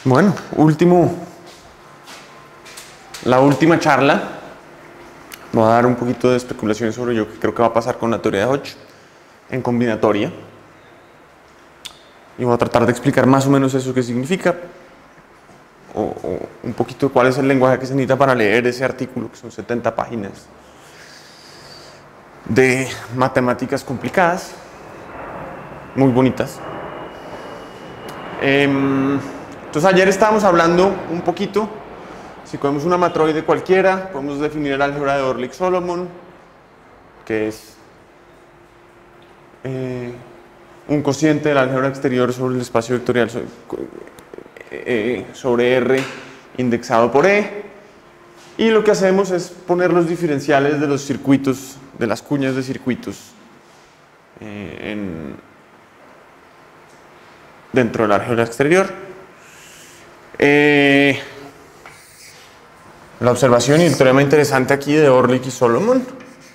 Bueno, la última charla. Voy a dar un poquito de especulaciones sobre lo que creo que va a pasar con la teoría de Hodge en combinatoria. Y voy a tratar de explicar más o menos eso que significa. O un poquito de cuál es el lenguaje que se necesita para leer ese artículo, que son 70 páginas de matemáticas complicadas, muy bonitas. Entonces ayer estábamos hablando un poquito, si cogemos una matroide cualquiera, podemos definir el álgebra de Orlik-Solomon, que es un cociente del álgebra exterior sobre el espacio vectorial sobre R indexado por E. Y lo que hacemos es poner los diferenciales de los circuitos, de las cuñas de circuitos dentro del álgebra exterior. La observación y el teorema interesante aquí de Orlik y Solomon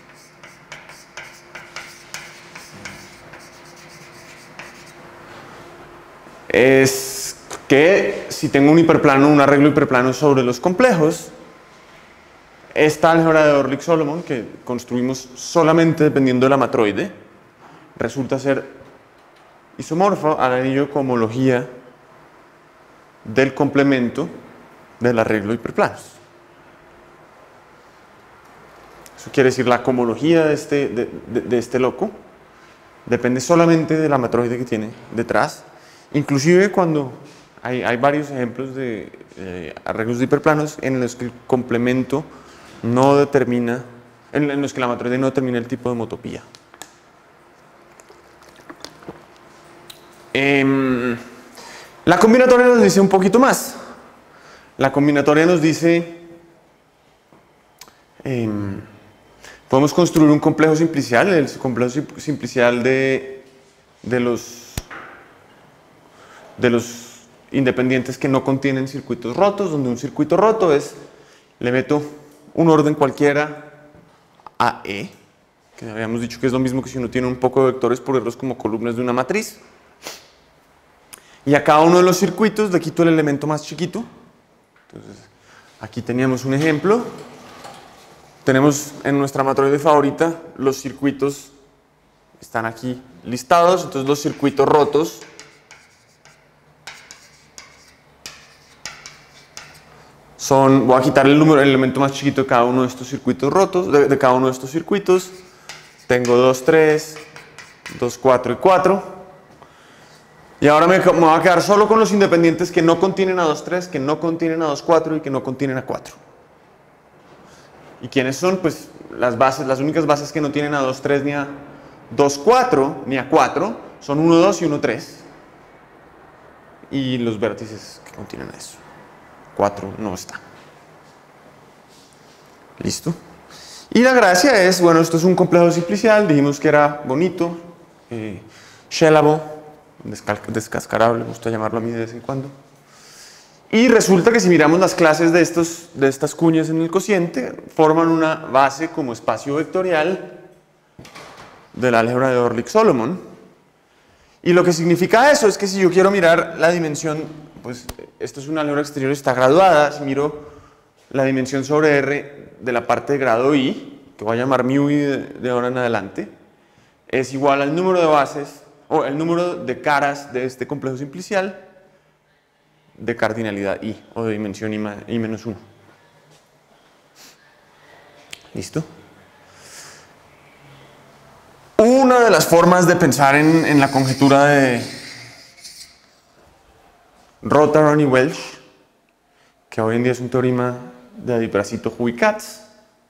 es que si tengo un hiperplano, un arreglo hiperplano sobre los complejos, esta álgebra de Orlik-Solomon que construimos solamente dependiendo de la matroide resulta ser isomorfo al anillo de cohomología del complemento del arreglo hiperplanos. Eso quiere decir la cohomología de este loco depende solamente de la matroide que tiene detrás. Inclusive cuando hay varios ejemplos de arreglos de hiperplanos en los que el complemento no determina, en los que la matroide no determina el tipo de homotopía. La combinatoria nos dice un poquito más. La combinatoria nos dice podemos construir un complejo simplicial, el complejo simplicial de los independientes que no contienen circuitos rotos, donde un circuito roto es, le meto un orden cualquiera a E, que habíamos dicho que es lo mismo que si uno tiene un poco de vectores por errores como columnas de una matriz. Y a cada uno de los circuitos le quito el elemento más chiquito. Entonces, aquí teníamos un ejemplo. Tenemos en nuestra matroide favorita los circuitos, están aquí listados, entonces los circuitos rotos son, voy a quitar el elemento más chiquito de cada uno de estos circuitos rotos, de cada uno de estos circuitos. Tengo 2, 3, 2, 4 y 4. Y ahora me voy a quedar solo con los independientes que no contienen a 2, 3, que no contienen a 2, 4 y que no contienen a 4. ¿Y quiénes son? Pues las bases, las únicas bases que no tienen a 2, 3 ni a 2, 4 ni a 4 son 1, 2 y 1, 3. Y los vértices que contienen a eso. 4 no está. ¿Listo? Y la gracia es, bueno, esto es un complejo simplicial, dijimos que era bonito, shellable, descascarable, me gusta llamarlo a mí de vez en cuando. Y resulta que si miramos las clases de estas cuñas en el cociente, forman una base como espacio vectorial del álgebra de Orlik-Solomon. Y lo que significa eso es que si yo quiero mirar la dimensión, pues esto es una álgebra exterior, está graduada. Si miro la dimensión sobre R de la parte de grado I, que voy a llamar mu I de ahora en adelante, es igual al número de bases, o el número de caras de este complejo simplicial de cardinalidad I, o de dimensión I menos 1. ¿Listo? Una de las formas de pensar en la conjetura de Rotaron y Welch, que hoy en día es un teorema de Adibracito, Hu y Katz,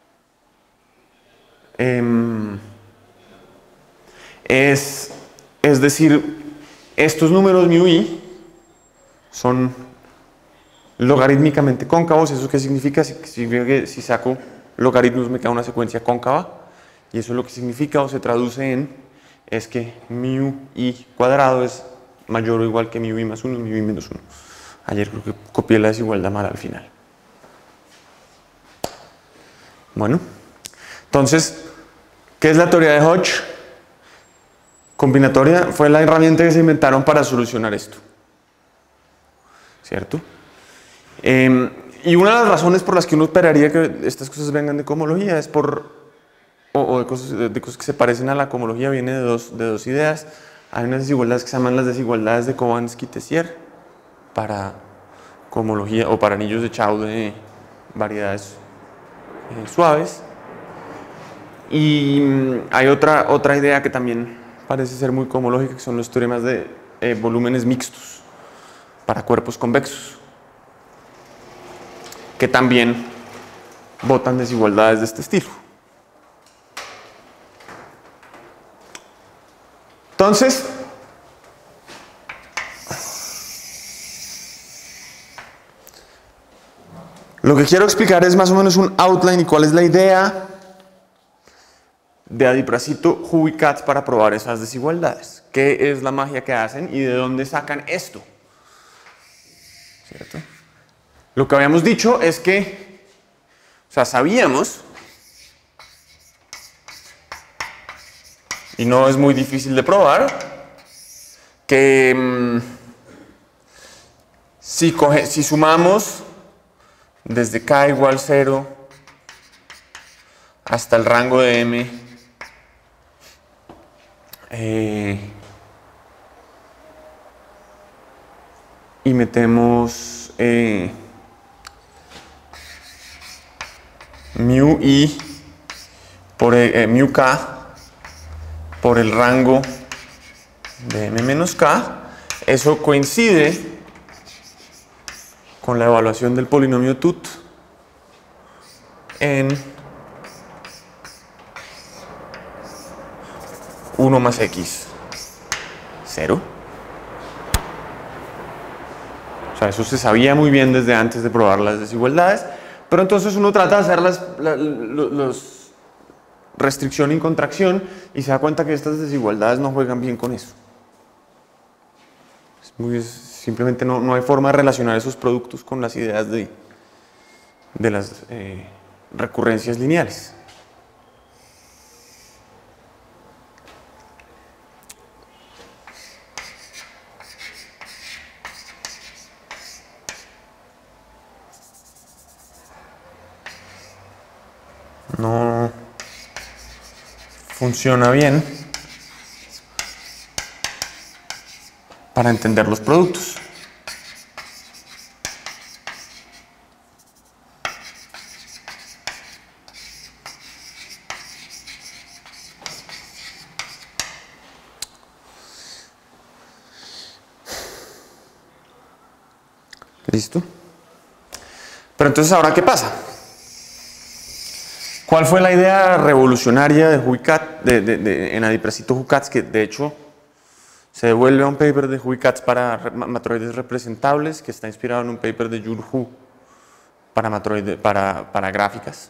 es decir, estos números mu i son logarítmicamente cóncavos. ¿Eso qué significa? Significa que si saco logaritmos me queda una secuencia cóncava, y eso lo que significa o se traduce en es que mu i cuadrado es mayor o igual que mu i más 1 y mu i menos 1. Ayer creo que copié la desigualdad mal al final. Bueno, entonces, ¿qué es la teoría de Hodge? Combinatoria fue la herramienta que se inventaron para solucionar esto. ¿cierto? Y una de las razones por las que uno esperaría que estas cosas vengan de cohomología es o de cosas que se parecen a la cohomología, viene de dos ideas. Hay unas desigualdades que se llaman las desigualdades de Khovansky-Tessier para cohomología o para anillos de Chow de variedades suaves. Y hay otra idea que también parece ser muy cohomológica, que son los teoremas de volúmenes mixtos para cuerpos convexos, que también botan desigualdades de este estilo. Entonces, lo que quiero explicar es más o menos un outline y cuál es la idea de Adiprasito, Hu y Katz para probar esas desigualdades. ¿Qué es la magia que hacen y de dónde sacan esto? ¿Cierto? Lo que habíamos dicho es que, o sea, sabíamos, y no es muy difícil de probar, que si sumamos desde k igual 0 hasta el rango de m, y metemos mu i por mu k por el rango de m menos k, eso coincide con la evaluación del polinomio tut en 1 más x 0. O sea, eso se sabía muy bien desde antes de probar las desigualdades, pero entonces uno trata de hacer los restricción y contracción y se da cuenta que estas desigualdades no juegan bien con eso. Simplemente no hay forma de relacionar esos productos con las ideas de las recurrencias lineales. No funciona bien para entender los productos. ¿Listo? Pero entonces, ¿ahora qué pasa? ¿Cuál fue la idea revolucionaria de Hu y Katz, en Adiprasito Hu Katz, que de hecho se devuelve a un paper de Hu y Katz para matroides representables, que está inspirado en un paper de Jun Hu para gráficas?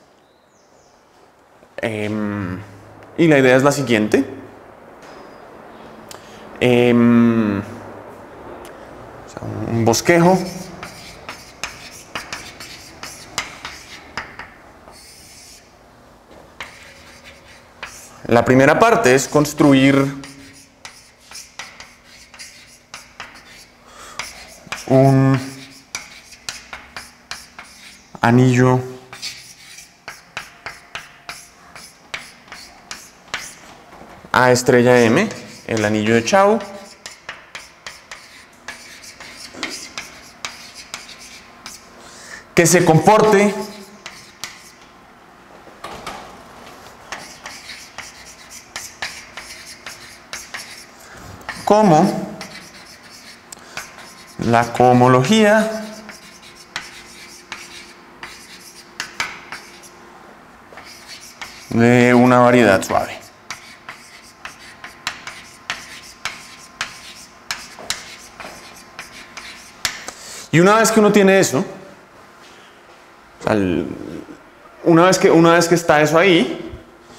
Y la idea es la siguiente. Un bosquejo la primera parte es construir un anillo A estrella M, el anillo de Chow, que se comporte como la cohomología de una variedad suave. Y una vez que uno tiene eso, o sea, una vez que está eso ahí,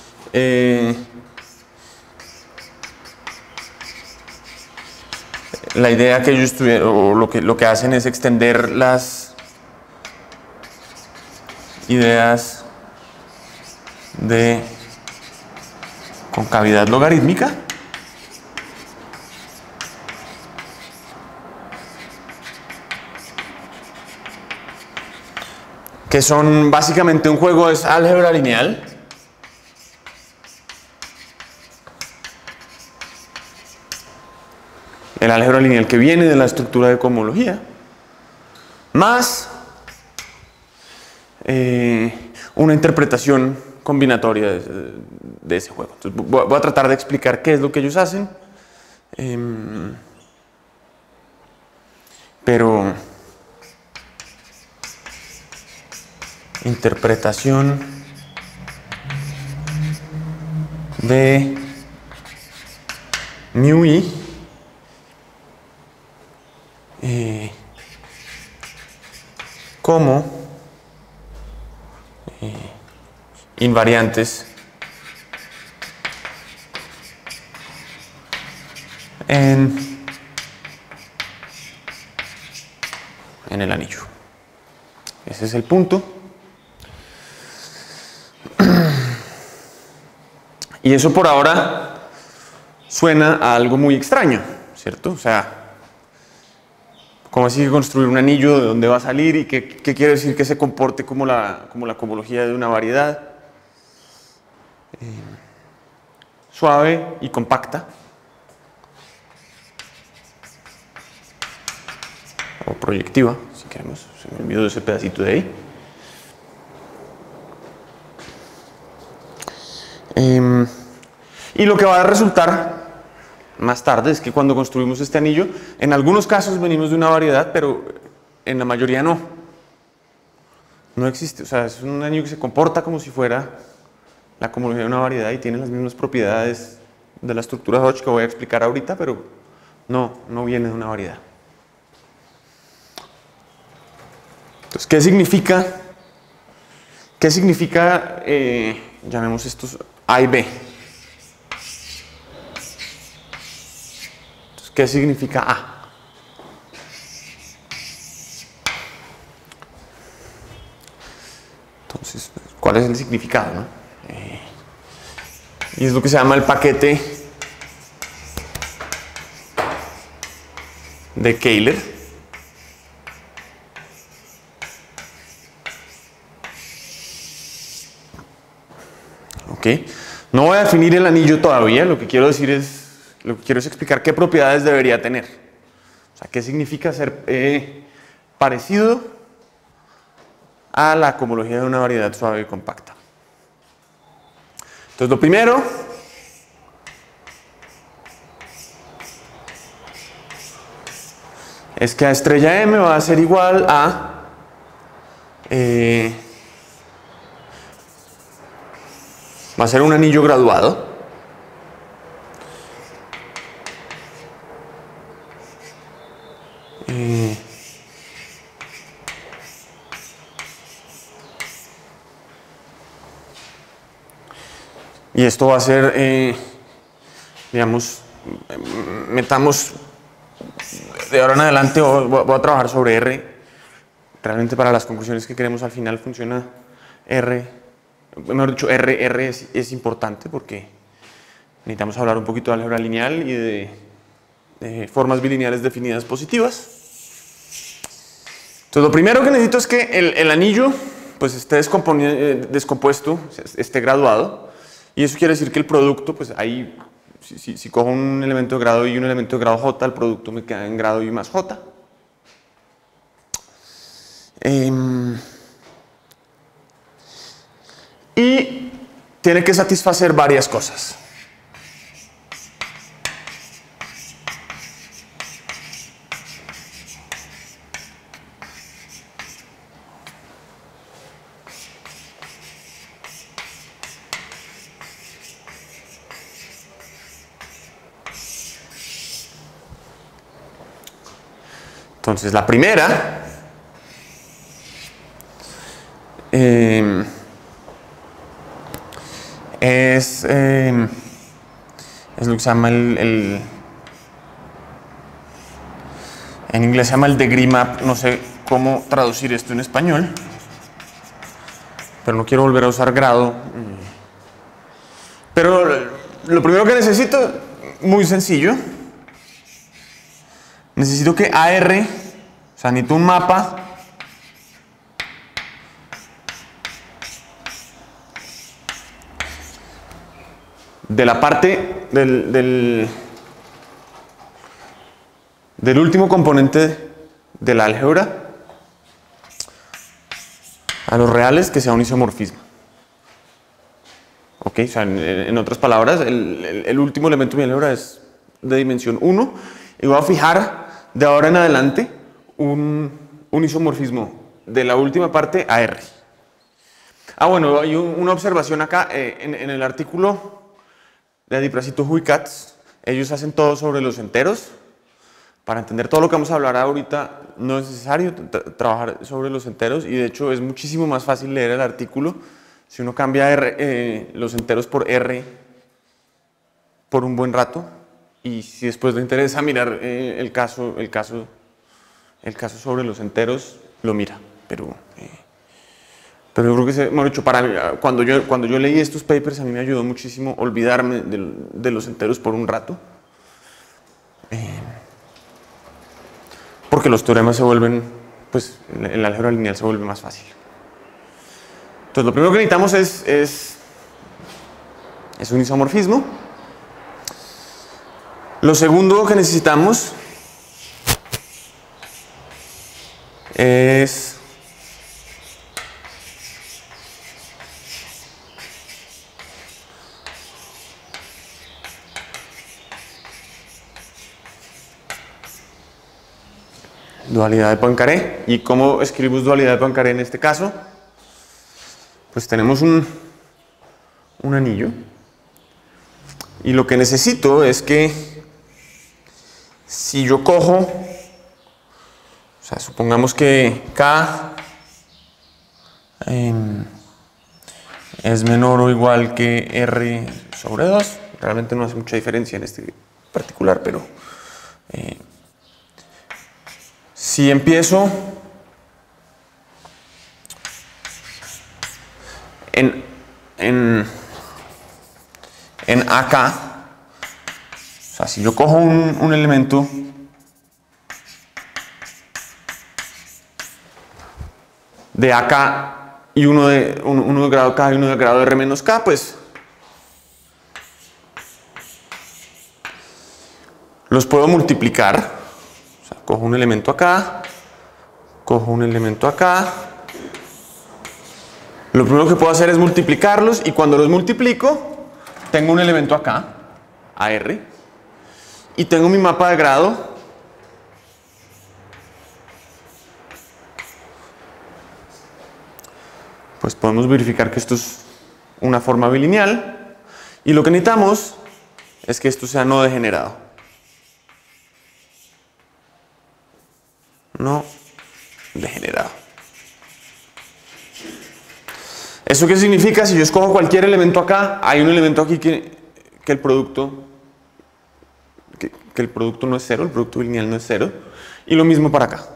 la idea que ellos tuvieron, o lo que hacen es extender las ideas de concavidad logarítmica que son básicamente un juego, es álgebra lineal. El álgebra lineal que viene de la estructura de cohomología, más una interpretación combinatoria de ese juego. Entonces, voy a tratar de explicar qué es lo que ellos hacen, pero interpretación de mu i como invariantes en el anillo. Ese es el punto. Y eso por ahora suena a algo muy extraño, ¿cierto? O sea, ¿cómo así que construir un anillo? ¿De dónde va a salir? ¿Y qué quiere decir que se comporte como la cohomología de una variedad? Suave y compacta. O proyectiva, si queremos. Se me olvidó ese pedacito de ahí. Y lo que va a resultar más tarde es que cuando construimos este anillo, en algunos casos venimos de una variedad, pero en la mayoría no. No existe. O sea, es un anillo que se comporta como si fuera la cohomología de una variedad y tiene las mismas propiedades de la estructura Hodge que voy a explicar ahorita, pero no viene de una variedad. Entonces, ¿qué significa? ¿Qué significa, llamemos estos A y B? Entonces, ¿qué significa A? Entonces, ¿cuál es el significado, no? Y es lo que se llama el paquete de Kähler. Ok. No voy a definir el anillo todavía, lo que quiero es explicar qué propiedades debería tener. O sea, qué significa ser parecido a la cohomología de una variedad suave y compacta. Entonces, lo primero es que A estrella M va a ser igual a va a ser un anillo graduado. Y esto va a ser, digamos, metamos de ahora en adelante, voy a trabajar sobre R. Realmente para las conclusiones que queremos al final funciona R. Mejor dicho, R es importante porque necesitamos hablar un poquito de álgebra lineal y de formas bilineales definidas positivas. Entonces, lo primero que necesito es que el anillo pues, esté descompuesto, esté graduado. Y eso quiere decir que el producto, pues ahí, si cojo un elemento de grado I y un elemento de grado J, el producto me queda en grado I más J. Y tiene que satisfacer varias cosas. Entonces, la primera es lo que se llama en inglés se llama el degree map. No sé cómo traducir esto en español, pero no quiero volver a usar grado. Pero lo primero que necesito, muy sencillo, necesito que AR, o sea, necesito un mapa de la parte del último componente de la álgebra a los reales que sea un isomorfismo. ¿Ok? O sea, en otras palabras, el último elemento de mi álgebra es de dimensión 1 y voy a fijar de ahora en adelante un isomorfismo de la última parte a R. Bueno, hay una observación acá en el artículo de Adiprasito Hu y Katz. Ellos hacen todo sobre los enteros. Para entender todo lo que vamos a hablar ahorita no es necesario trabajar sobre los enteros y de hecho es muchísimo más fácil leer el artículo si uno cambia los enteros por R por un buen rato y si después le interesa mirar el caso sobre los enteros, lo mira. Pero yo creo que, mejor dicho, cuando yo leí estos papers a mí me ayudó muchísimo olvidarme de los enteros por un rato. Porque los teoremas se vuelven, pues el álgebra lineal se vuelve más fácil. Entonces lo primero que necesitamos es un isomorfismo. Lo segundo que necesitamos es dualidad de Poincaré. ¿Y cómo escribimos dualidad de Poincaré en este caso? Pues tenemos un anillo y lo que necesito es que si yo cojo, o sea, supongamos que K es menor o igual que R sobre 2, realmente no hace mucha diferencia en este particular, pero si empiezo en AK, o sea, si yo cojo un elemento de AK y uno de grado K y uno de grado R menos K, pues los puedo multiplicar. O sea, cojo un elemento acá, cojo un elemento acá. Lo primero que puedo hacer es multiplicarlos y cuando los multiplico, tengo un elemento acá, AR, y tengo mi mapa de grado pues podemos verificar que esto es una forma bilineal y lo que necesitamos es que esto sea no degenerado. No degenerado. ¿Eso qué significa? Si yo escojo cualquier elemento acá, hay un elemento aquí que el producto no es cero, el producto bilineal no es cero, y lo mismo para acá.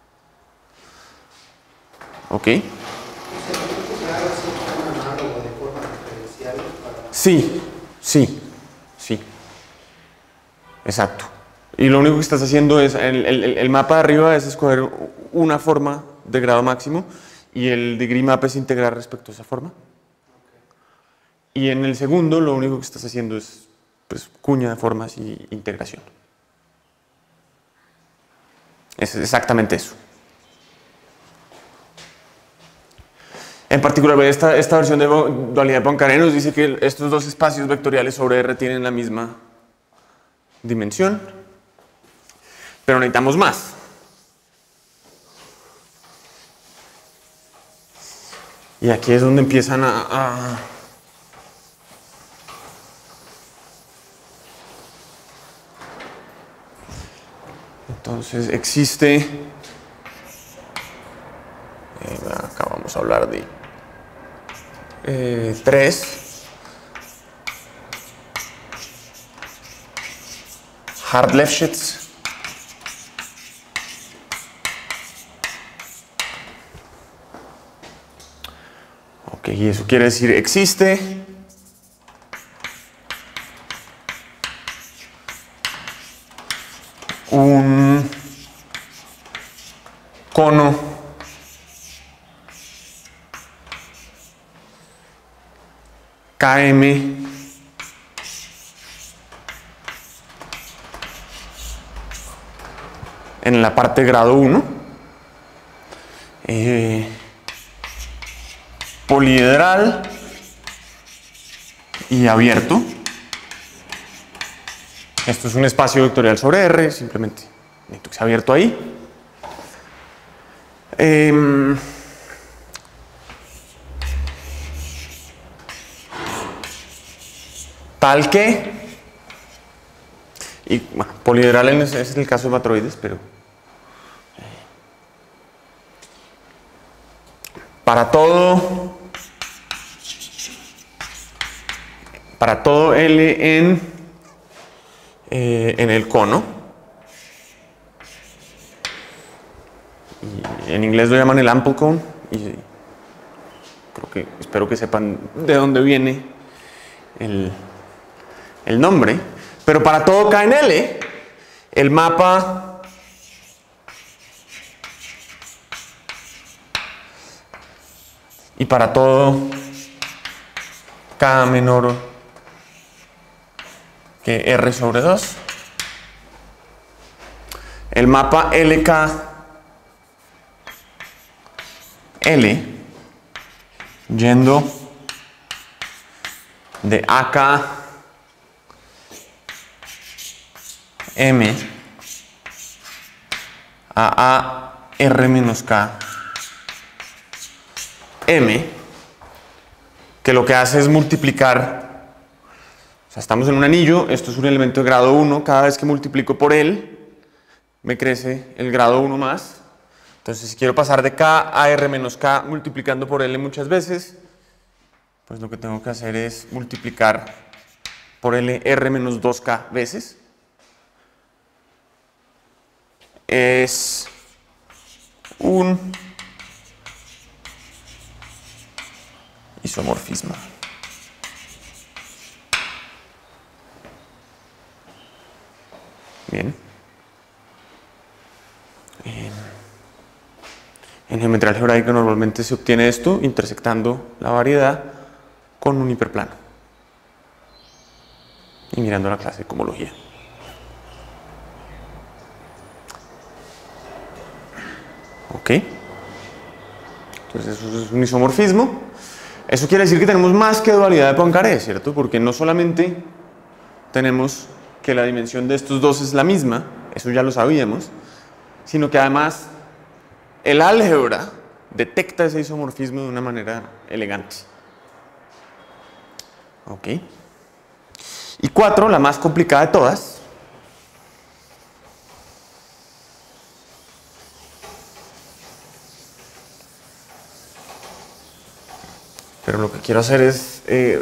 ¿Ok? Sí. Exacto. Y lo único que estás haciendo es, el mapa de arriba es escoger una forma de grado máximo y el degree map es integrar respecto a esa forma. Y en el segundo lo único que estás haciendo es pues, cuña de formas y integración. Es exactamente eso. En particular, esta versión de dualidad de Poincaré nos dice que estos dos espacios vectoriales sobre R tienen la misma dimensión, pero necesitamos más. Y aquí es donde empiezan Entonces existe, acá vamos a hablar de 3 Hard-Lefschetz. Ok, y eso quiere decir existe un cono KM en la parte grado 1. Poliedral y abierto. Esto es un espacio vectorial sobre R, simplemente necesito que sea abierto ahí. Tal que, y bueno, poliedral es el caso de matroides, pero para todo L en el cono, y en inglés lo llaman el ample cone, y espero que sepan de dónde viene el nombre, pero para todo K en L, el mapa y para todo K menor que R sobre 2, el mapa LK L yendo de AK M a R menos K M, que lo que hace es multiplicar, o sea, estamos en un anillo, esto es un elemento de grado 1, cada vez que multiplico por él, me crece el grado 1 más. Entonces, si quiero pasar de K a R menos K multiplicando por L muchas veces, pues lo que tengo que hacer es multiplicar por L R menos 2K veces. Es un isomorfismo. Bien. En geometría algebraica normalmente se obtiene esto intersectando la variedad con un hiperplano y mirando la clase de cohomología. Ok. Entonces eso es un isomorfismo. Eso quiere decir que tenemos más que dualidad de Poincaré, ¿cierto? Porque no solamente tenemos que la dimensión de estos dos es la misma, eso ya lo sabíamos, sino que además el álgebra detecta ese isomorfismo de una manera elegante. Ok. Y 4, la más complicada de todas. Pero lo que quiero hacer es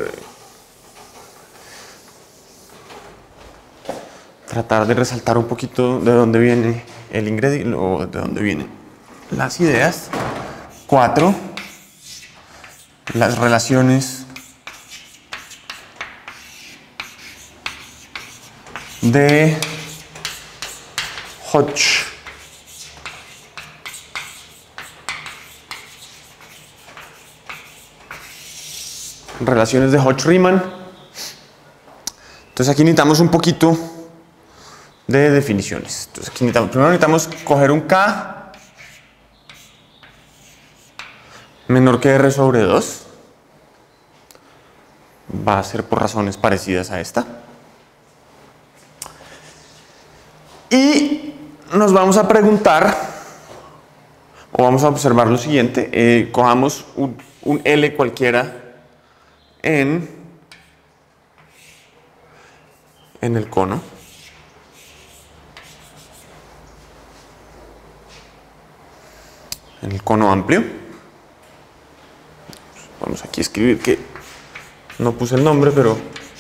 tratar de resaltar un poquito de dónde viene el ingrediente o de dónde vienen las ideas. 4, las relaciones de Hodge. Relaciones de Hodge-Riemann. Entonces aquí necesitamos un poquito de definiciones. Entonces aquí primero necesitamos coger un K menor que R sobre 2. Va a ser por razones parecidas a esta. Y nos vamos a preguntar, o vamos a observar lo siguiente. Cojamos un L cualquiera en el cono. En el cono amplio. Vamos aquí a escribir que no puse el nombre, pero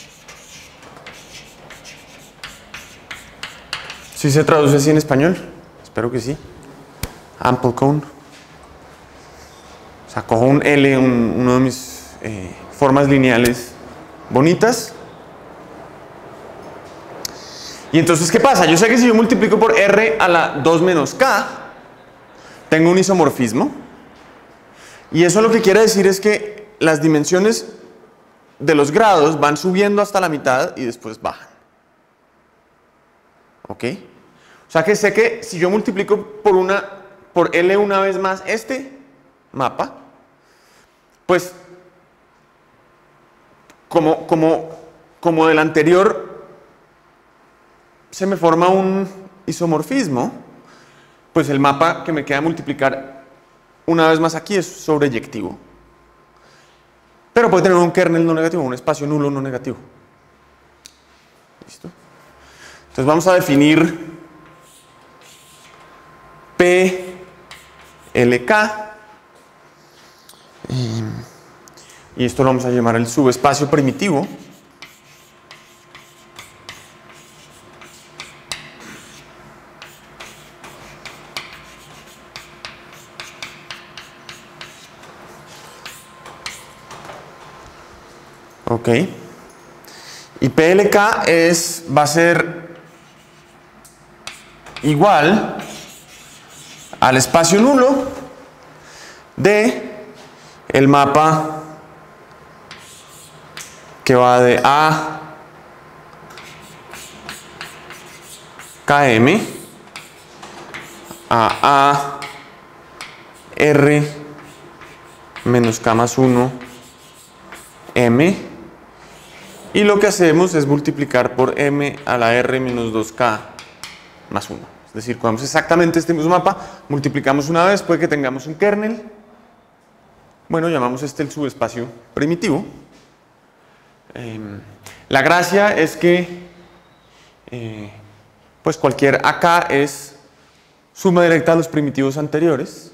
¿sí se traduce así en español? Espero que sí. Ample cone. O sea, cojo un L, uno de mis formas lineales bonitas. Y entonces, ¿qué pasa? Yo sé que si yo multiplico por R a la 2 menos K, tengo un isomorfismo. Y eso lo que quiere decir es que las dimensiones de los grados van subiendo hasta la mitad y después bajan. ¿Ok? O O sea que sé que si yo multiplico por L una vez más este mapa, pues como del anterior se me forma un isomorfismo, pues el mapa que me queda multiplicar una vez más aquí es sobreyectivo. Pero puede tener un kernel no negativo, un espacio nulo no negativo. ¿Listo? Entonces vamos a definir PLK y esto lo vamos a llamar el subespacio primitivo. Ok. Y PLK va a ser igual al espacio nulo de el mapa que va de A KM a R menos K más 1 M, y lo que hacemos es multiplicar por M a la R menos 2K más 1. Es decir, cuando es exactamente este mismo mapa, multiplicamos una vez, puede que tengamos un kernel. Bueno, llamamos este el subespacio primitivo. La gracia es que pues cualquier AK es suma directa de los primitivos anteriores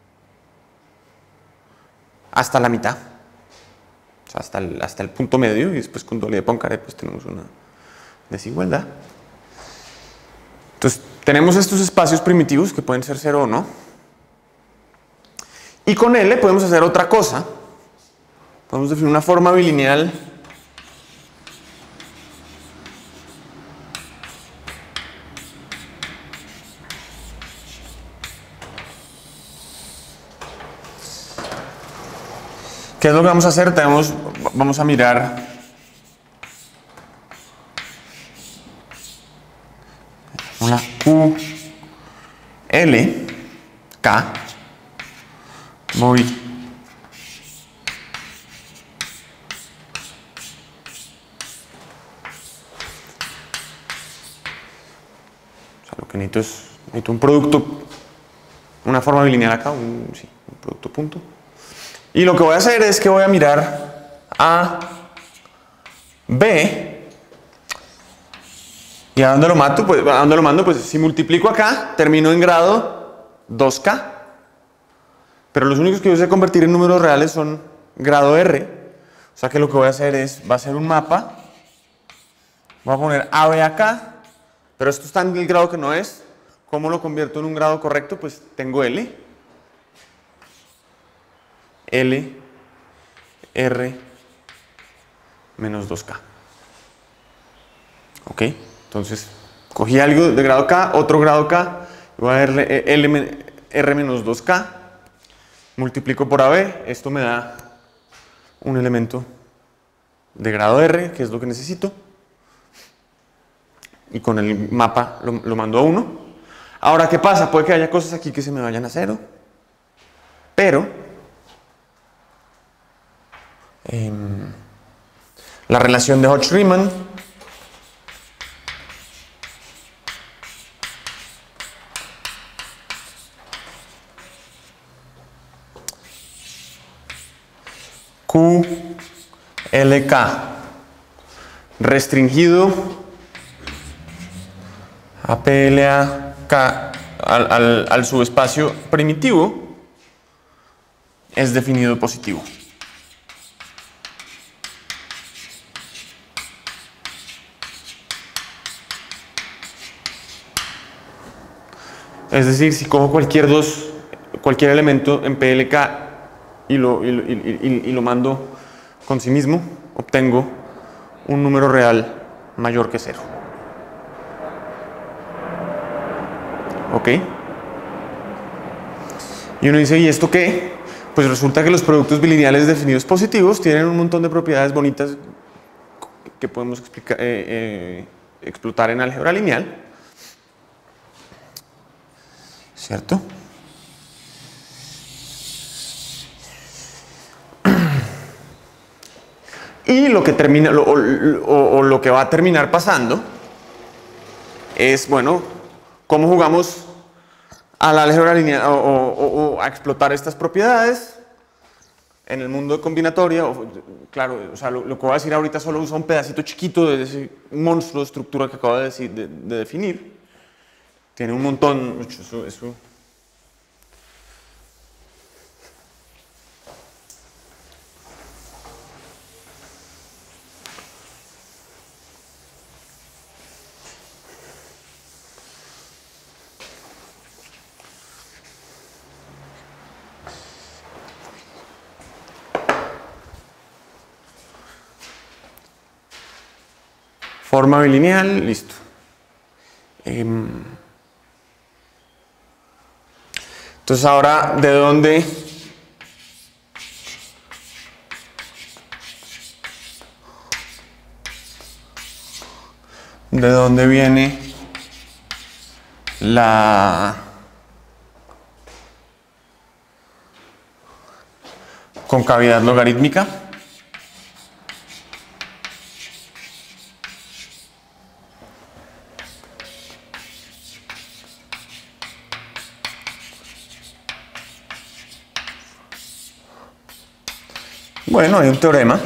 hasta la mitad, o sea, hasta el punto medio, y después con doble de Poincaré pues tenemos una desigualdad. Entonces tenemos estos espacios primitivos que pueden ser 0 o no, y con L podemos hacer otra cosa. Podemos definir una forma bilineal ¿qué es lo que vamos a hacer? Vamos a mirar una QLK. Voy lo que necesito un producto, una forma bilineal acá, un producto punto. Y lo que voy a hacer es que voy a mirar a B. ¿Y a dónde lo mando? Pues si multiplico acá, termino en grado 2K. Pero los únicos que yo sé convertir en números reales son grado R. O sea que lo que voy a hacer va a ser un mapa. Voy a poner AB acá. Pero esto está en el grado que no es. ¿Cómo lo convierto en un grado correcto? Pues tengo L. L, R, menos 2K. Ok, entonces cogí algo de grado K, otro grado K, voy a darle R menos 2K, multiplico por AB, esto me da un elemento de grado R, que es lo que necesito, y con el mapa lo mando a 1. Ahora, ¿qué pasa? Puede que haya cosas aquí que se me vayan a 0, pero la relación de Hodge-Riemann QLK restringido a PLK al subespacio primitivo es definido positivo. Es decir, si cojo cualquier elemento en PLK y lo mando con sí mismo, obtengo un número real mayor que 0. ¿Ok? Y uno dice, ¿y esto qué? Pues resulta que los productos bilineales definidos positivos tienen un montón de propiedades bonitas que podemos explotar en álgebra lineal. ¿cierto? Y lo que termina, lo que va a terminar pasando es, bueno, cómo jugamos a la álgebra lineal o a explotar estas propiedades en el mundo de combinatoria. Claro, o sea, lo que voy a decir ahorita solo usa un pedacito chiquito de ese monstruo de estructura que acabo de definir. Tiene un montón, eso. Forma bilineal, listo. Entonces ahora, ¿de dónde viene la concavidad logarítmica? Bueno, hay un teorema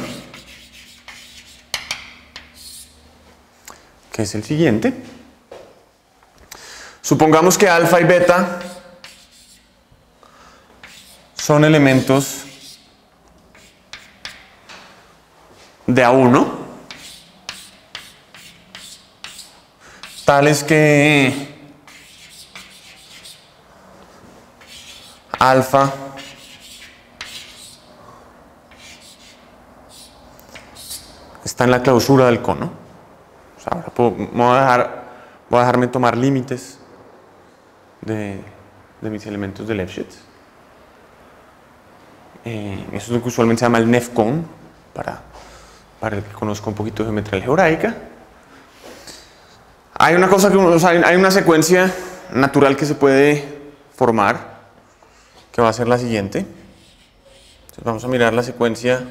que es el siguiente. Supongamos que alfa y beta son elementos de A1, tales que alfa está en la clausura del cono. O sea, ahora voy a dejarme tomar límites de mis elementos de Lefschetz. Eso es lo que usualmente se llama el Nef-Cone, para el que conozca un poquito de geometría algebraica. Hay una cosa hay una secuencia natural que se puede formar, que va a ser la siguiente. Entonces vamos a mirar la secuencia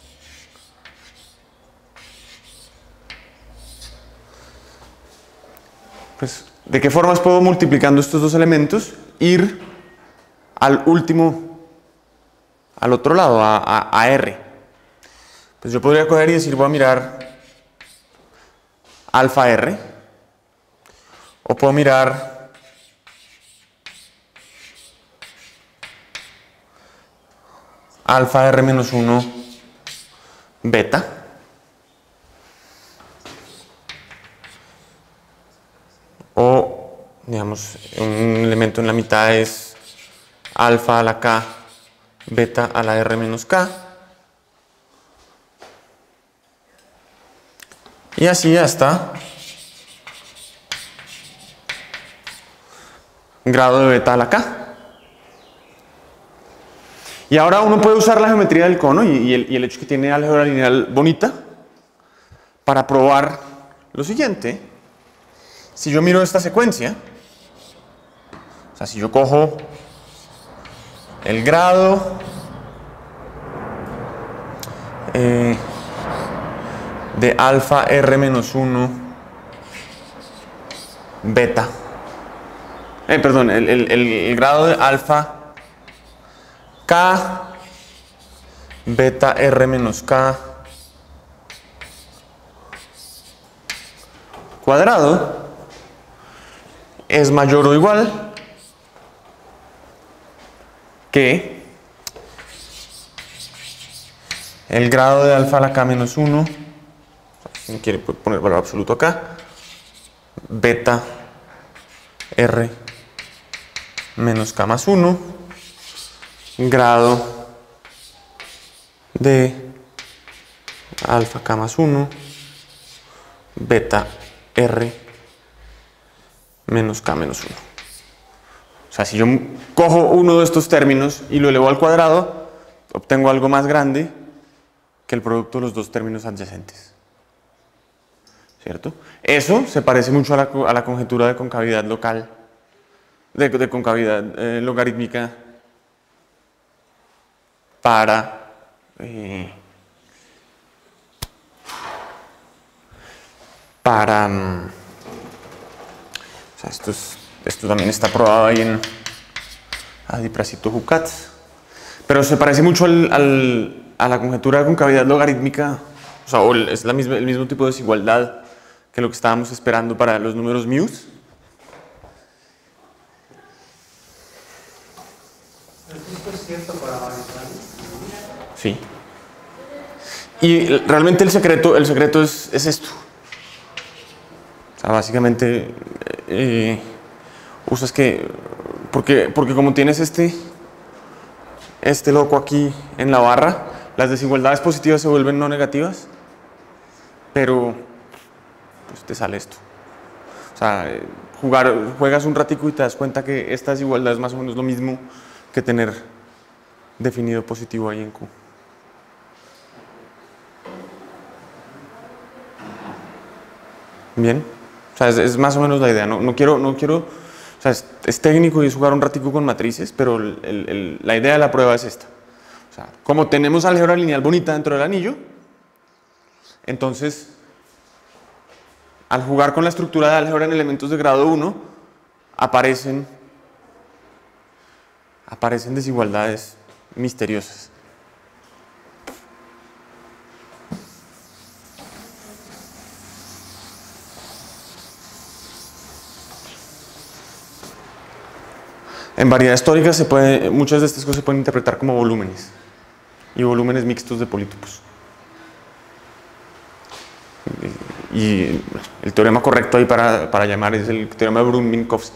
pues, ¿de qué formas puedo, multiplicando estos dos elementos, ir al otro lado, a R? Pues yo podría coger y decir, voy a mirar alfa R, o puedo mirar alfa R menos 1 beta, o digamos un elemento en la mitad es alfa a la K, beta a la R menos K, y así hasta grado de beta a la K. Y ahora uno puede usar la geometría del cono y el hecho que tiene álgebra lineal bonita para probar lo siguiente. Si yo miro esta secuencia, o sea, si yo cojo el grado de alfa R menos 1 beta, perdón, el grado de alfa K beta R menos K cuadrado es mayor o igual que el grado de alfa a la K menos 1, si quiere poner valor absoluto acá, beta R menos K más 1, grado de alfa K más 1, beta R menos K menos 1. O sea, si yo cojo uno de estos términos y lo elevo al cuadrado, obtengo algo más grande que el producto de los dos términos adyacentes. ¿Cierto? Eso se parece mucho a la conjetura de concavidad local de concavidad logarítmica para o sea, esto también está probado ahí en Adipracito-Hucatz, pero se parece mucho a la conjetura de concavidad logarítmica, o sea, es el mismo tipo de desigualdad que lo que estábamos esperando para los números μ. ¿Esto es cierto para varios? Sí. Y realmente el secreto es esto. O sea, básicamente usas que... Porque como tienes este loco aquí en la barra, las desigualdades positivas se vuelven no negativas, pero pues te sale esto. O sea, juegas un ratico y te das cuenta que esta desigualdad es más o menos lo mismo que tener definido positivo ahí en Q. Bien, o sea, es más o menos la idea. No quiero, o sea, es técnico y es jugar un ratico con matrices, pero la idea de la prueba es esta. O sea, como tenemos álgebra lineal bonita dentro del anillo, entonces, al jugar con la estructura de álgebra en elementos de grado 1, aparecen desigualdades misteriosas. En variedad histórica muchas de estas cosas se pueden interpretar como volúmenes y volúmenes mixtos de polítopos. Y el teorema correcto ahí para llamar es el teorema de Brun-Minkowski.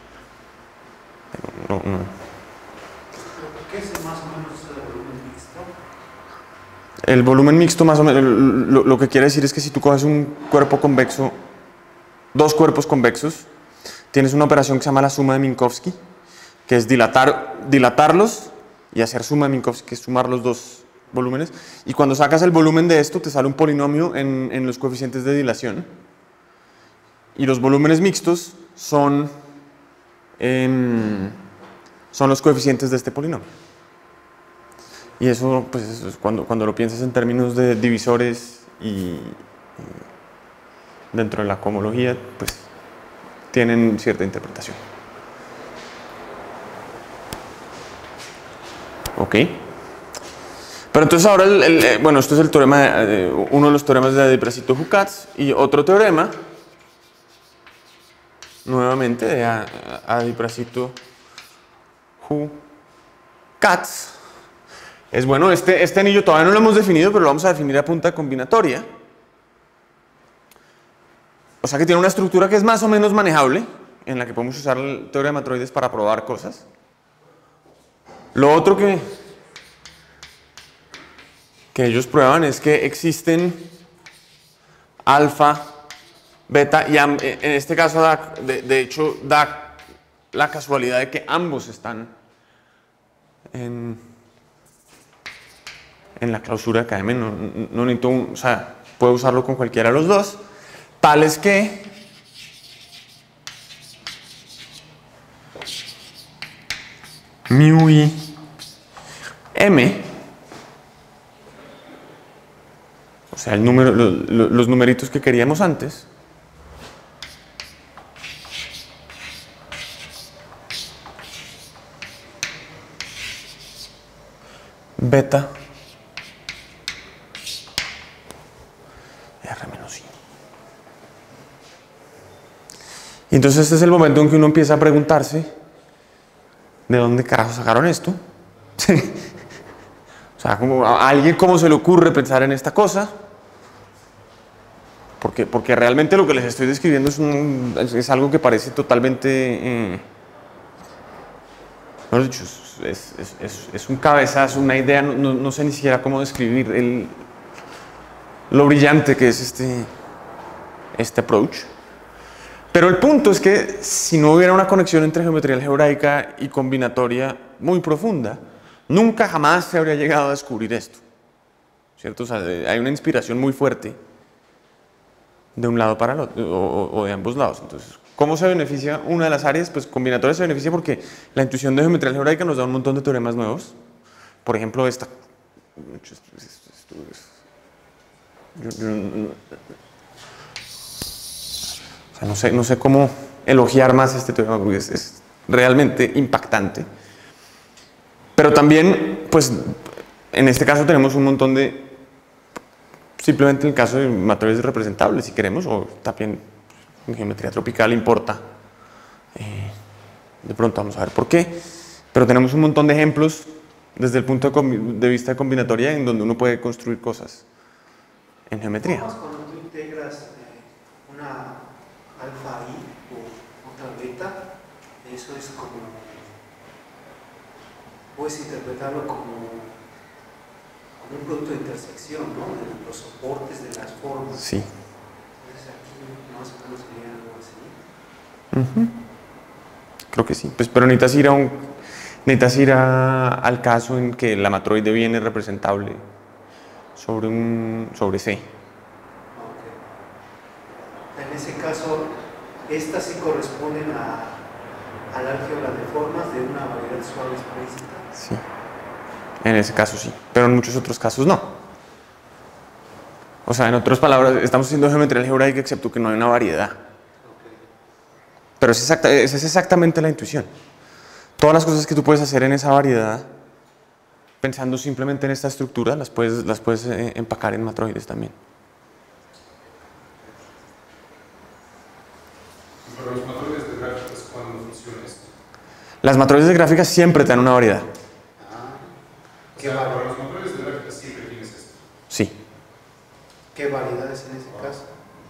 ¿Por qué es más o menos el volumen mixto? El volumen mixto más o menos lo que quiere decir es que si tú coges un cuerpo convexo, dos cuerpos convexos, tienes una operación que se llama la suma de Minkowski, que es dilatarlos y hacer suma de Minkowski, que es sumar los dos volúmenes, y cuando sacas el volumen de esto te sale un polinomio en los coeficientes de dilación, y los volúmenes mixtos son los coeficientes de este polinomio. Y eso, pues, eso es cuando lo piensas en términos de divisores y dentro de la cohomología, pues tienen cierta interpretación. Ok. Pero entonces ahora, bueno, esto es el teorema uno de los teoremas de Adipracito-Hucatz, y otro teorema, nuevamente, de Adipracito-Hucatz. Es bueno, este anillo todavía no lo hemos definido, pero lo vamos a definir a punta combinatoria. O sea que tiene una estructura que es más o menos manejable, en la que podemos usar el teorema de matroides para probar cosas. Lo otro que ellos prueban es que existen alfa, beta, y en este caso de hecho da la casualidad de que ambos están en la clausura de KM. No necesito o sea, puedo usarlo con cualquiera de los dos, tales que mu i m, o sea, los numeritos que queríamos antes, beta R menos I. Y entonces este es el momento en que uno empieza a preguntarse ¿de dónde carajo sacaron esto? O sea, ¿a alguien cómo se le ocurre pensar en esta cosa? Porque realmente lo que les estoy describiendo es algo que parece totalmente... mejor dicho, es un cabezazo, una idea, no sé ni siquiera cómo describir lo brillante que es este approach. Pero el punto es que si no hubiera una conexión entre geometría algebraica y combinatoria muy profunda, nunca jamás se habría llegado a descubrir esto, ¿cierto? O sea, hay una inspiración muy fuerte de un lado para el otro, o de ambos lados. Entonces, ¿Cómo se beneficia una de las áreas? Pues combinatoria se beneficia porque la intuición de geometría algebraica nos da un montón de teoremas nuevos. Por ejemplo, esta. O sea, no sé cómo elogiar más este teorema porque es realmente impactante. Pero también, pues, en este caso tenemos un montón de, simplemente en el caso de matrices representables, si queremos, o también en geometría tropical importa. De pronto vamos a ver por qué. Pero tenemos un montón de ejemplos desde el punto de vista de combinatoria en donde uno puede construir cosas en geometría. Cuando tú integras una alfa i o otra beta, eso es como, puedes interpretarlo como un producto de intersección, ¿no? De los soportes de las formas. Sí. Entonces aquí más o menos sería algo así. Creo que sí. Pues, pero necesitas ir al caso en que la matroide viene representable sobre C. Okay. En ese caso, estas sí corresponden al álgebra de formas de una variedad suave explícita. Sí. En ese caso sí, pero en muchos otros casos no. O sea, en otras palabras, estamos haciendo geometría algebraica excepto que no hay una variedad. Pero esa es exactamente la intuición. Todas las cosas que tú puedes hacer en esa variedad, pensando simplemente en esta estructura, las puedes empacar en matroides también. Pero los matroides de gráficas, ¿cuándo funciona esto? Las matroides de gráficas siempre te dan una variedad. O sea, para los matroides de gráficas siempre tienes esto. Sí. ¿Qué variedades en ese caso?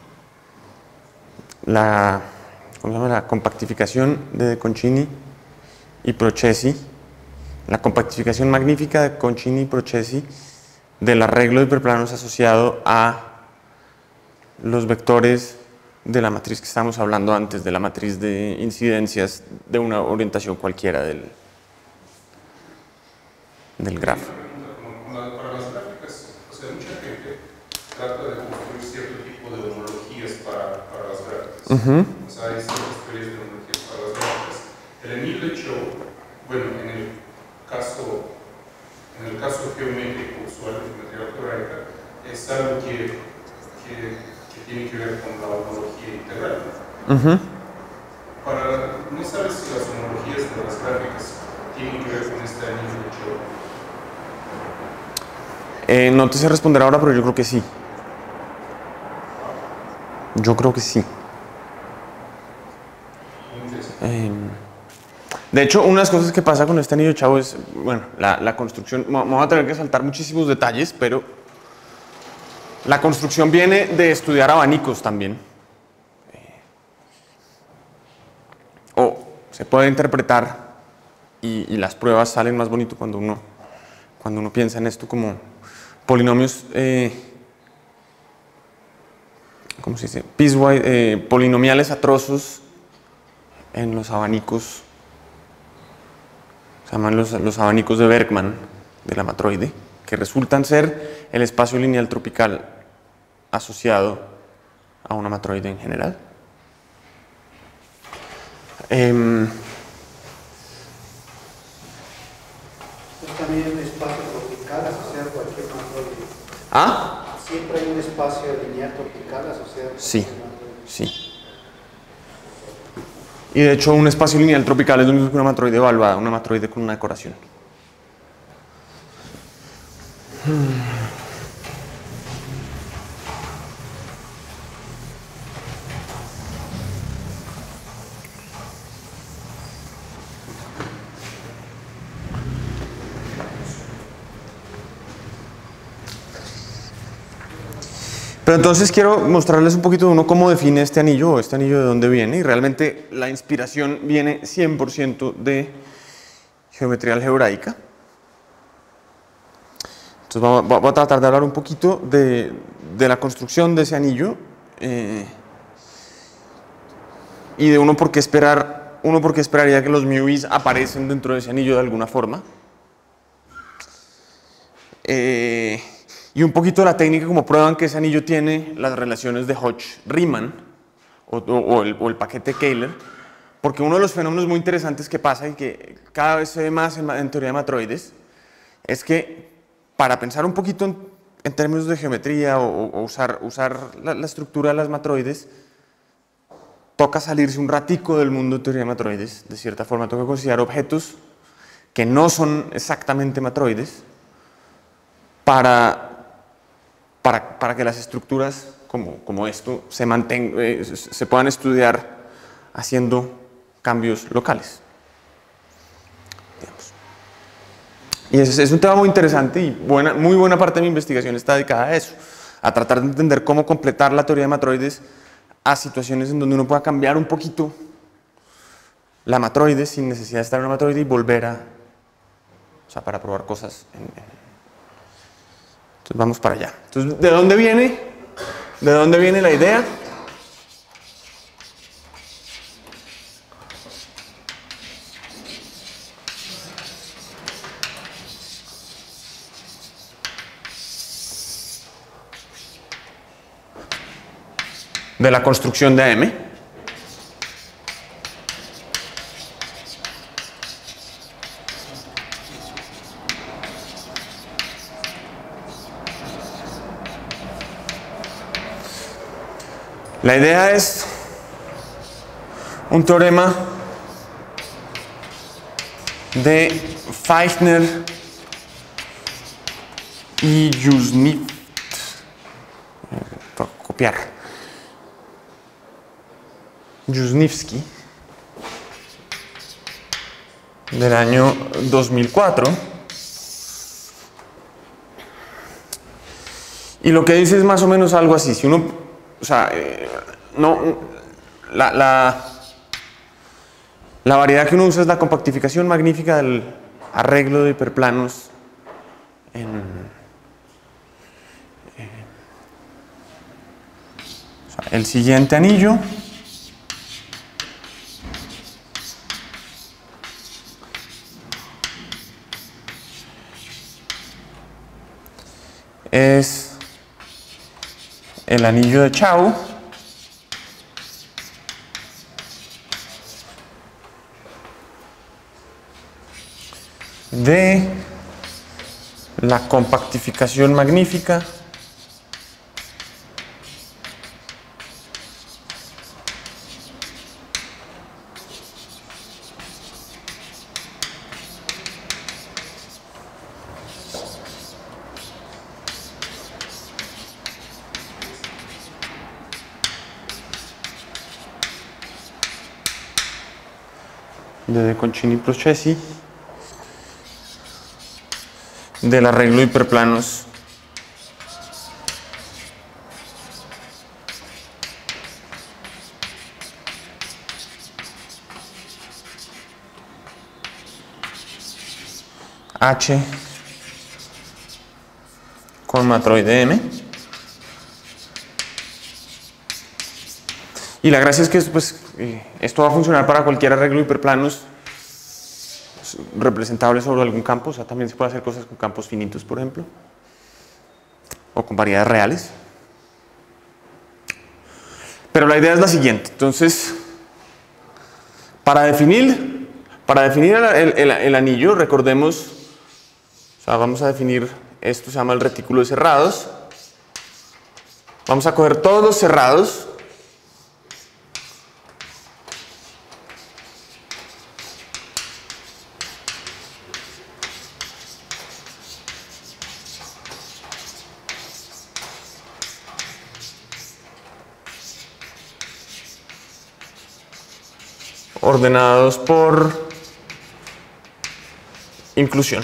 ¿Cómo se llama? La compactificación de De Concini y Procesi, la compactificación magnífica de Concini y Procesi del arreglo de hiperplanos asociado a los vectores de la matriz que estábamos hablando antes, de la matriz de incidencias de una orientación cualquiera del grafo. Para las gráficas, o sea, mucha gente trata de construir cierto tipo de homologías para las gráficas. O sea, hay ciertas teorías de homologías para las gráficas. El anillo de Chow, bueno, en el caso geométrico usual de geometría algebraica, es algo que tiene que ver con la homología integral. No sabes si las homologías de las gráficas tienen que ver con este anillo de Chow. No te sé responder ahora, pero yo creo que sí. Yo creo que sí. De hecho, una de las cosas que pasa con este anillo de Chow es, bueno, la construcción, vamos a tener que saltar muchísimos detalles, pero la construcción viene de estudiar abanicos también. O se puede interpretar, y las pruebas salen más bonito cuando uno piensa en esto como polinomios, ¿cómo se dice? Piecewise, polinomiales a trozos en los abanicos. Se llaman los abanicos de Bergman, de la matroide, que resultan ser el espacio lineal tropical asociado a una matroide en general. También hay un espacio tropical asociado a cualquier matroide. ¿Ah? Siempre hay un espacio lineal tropical asociado a Sí, cualquier matroide. sí. Y de hecho un espacio lineal tropical es lo mismo que una matroide evaluada, una matroide con una decoración. Pero entonces quiero mostrarles un poquito de uno cómo define este anillo, o este anillo de dónde viene, y realmente la inspiración viene 100% de geometría algebraica. Entonces voy a tratar de hablar un poquito de la construcción de ese anillo y de uno por qué esperaría que los muis aparecen dentro de ese anillo de alguna forma. Y un poquito de la técnica como prueban que ese anillo tiene las relaciones de Hodge-Riemann o el paquete Kähler, porque uno de los fenómenos muy interesantes que pasa y que cada vez se ve más en teoría de matroides es que para pensar un poquito en términos de geometría o usar la estructura de las matroides, toca salirse un ratico del mundo de teoría de matroides, de cierta forma, toca considerar objetos que no son exactamente matroides para que las estructuras como esto se puedan estudiar haciendo cambios locales. Digamos. Y ese es un tema muy interesante y muy buena parte de mi investigación está dedicada a eso, a tratar de entender cómo completar la teoría de matroides a situaciones en donde uno pueda cambiar un poquito la matroide sin necesidad de estar en una matroide y volver o sea, para probar cosas. Entonces vamos para allá. Entonces, ¿de dónde viene? ¿De dónde viene la idea? De la construcción de AM. La idea es un teorema de Feichner y Jusnitz. Para copiar. Jusnivsky del año 2004 y lo que dice es más o menos algo así. Si uno, o sea, la variedad que uno usa es la compactificación magnífica del arreglo de hiperplanos o sea, el siguiente anillo es el anillo de Chow de la compactificación magnífica de De Concini-Processi del arreglo de hiperplanos H con matroide M. Y la gracia es que esto va a funcionar para cualquier arreglo de hiperplanos representable sobre algún campo. O sea, también se puede hacer cosas con campos finitos, por ejemplo, o con variedades reales. Pero la idea es la siguiente. Entonces, para definir el anillo, recordemos, o sea, vamos a definir, esto se llama el retículo de cerrados. Vamos a coger todos los cerrados ordenados por inclusión.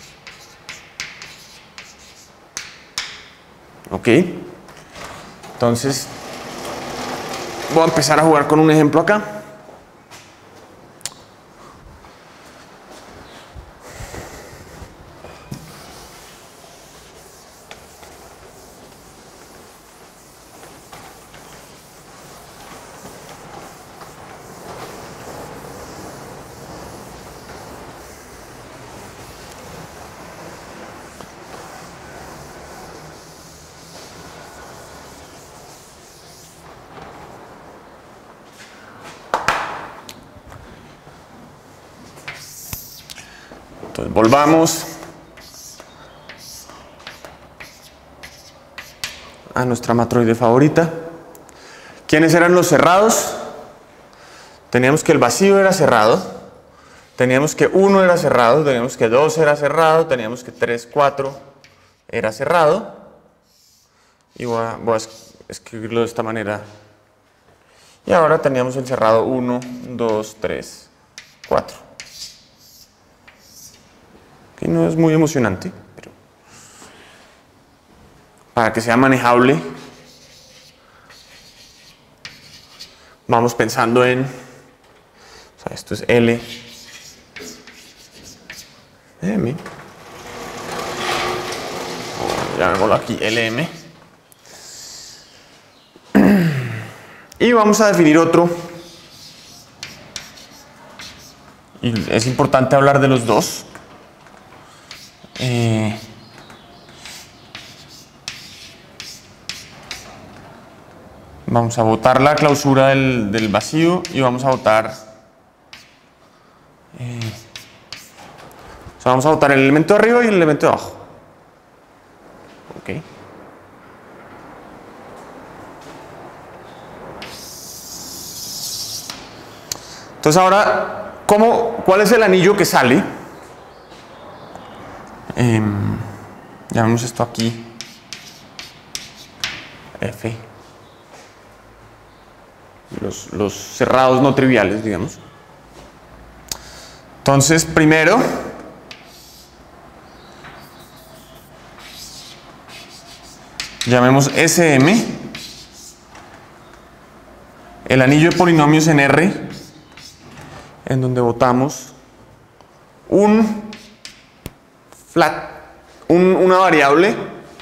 Ok. Entonces, voy a empezar a jugar con un ejemplo acá. volvamos a nuestra matroide favorita. ¿Quiénes eran los cerrados? Teníamos que el vacío era cerrado, teníamos que 1 era cerrado, teníamos que 2 era cerrado, teníamos que 3, 4 era cerrado. Y voy a escribirlo de esta manera. Y ahora teníamos el cerrado 1, 2, 3, 4. Que no es muy emocionante, pero para que sea manejable, vamos pensando en, o sea, esto es L, M, llamémoslo aquí LM, y vamos a definir otro, y es importante hablar de los dos. Vamos a botar la clausura del vacío y vamos a botar o sea, vamos a botar el elemento de arriba y el elemento de abajo. Ok. Entonces ahora, ¿cuál es el anillo que sale? Llamemos esto aquí F. Los cerrados no triviales, digamos. Entonces, primero, llamemos SM, el anillo de polinomios en R, en donde botamos una variable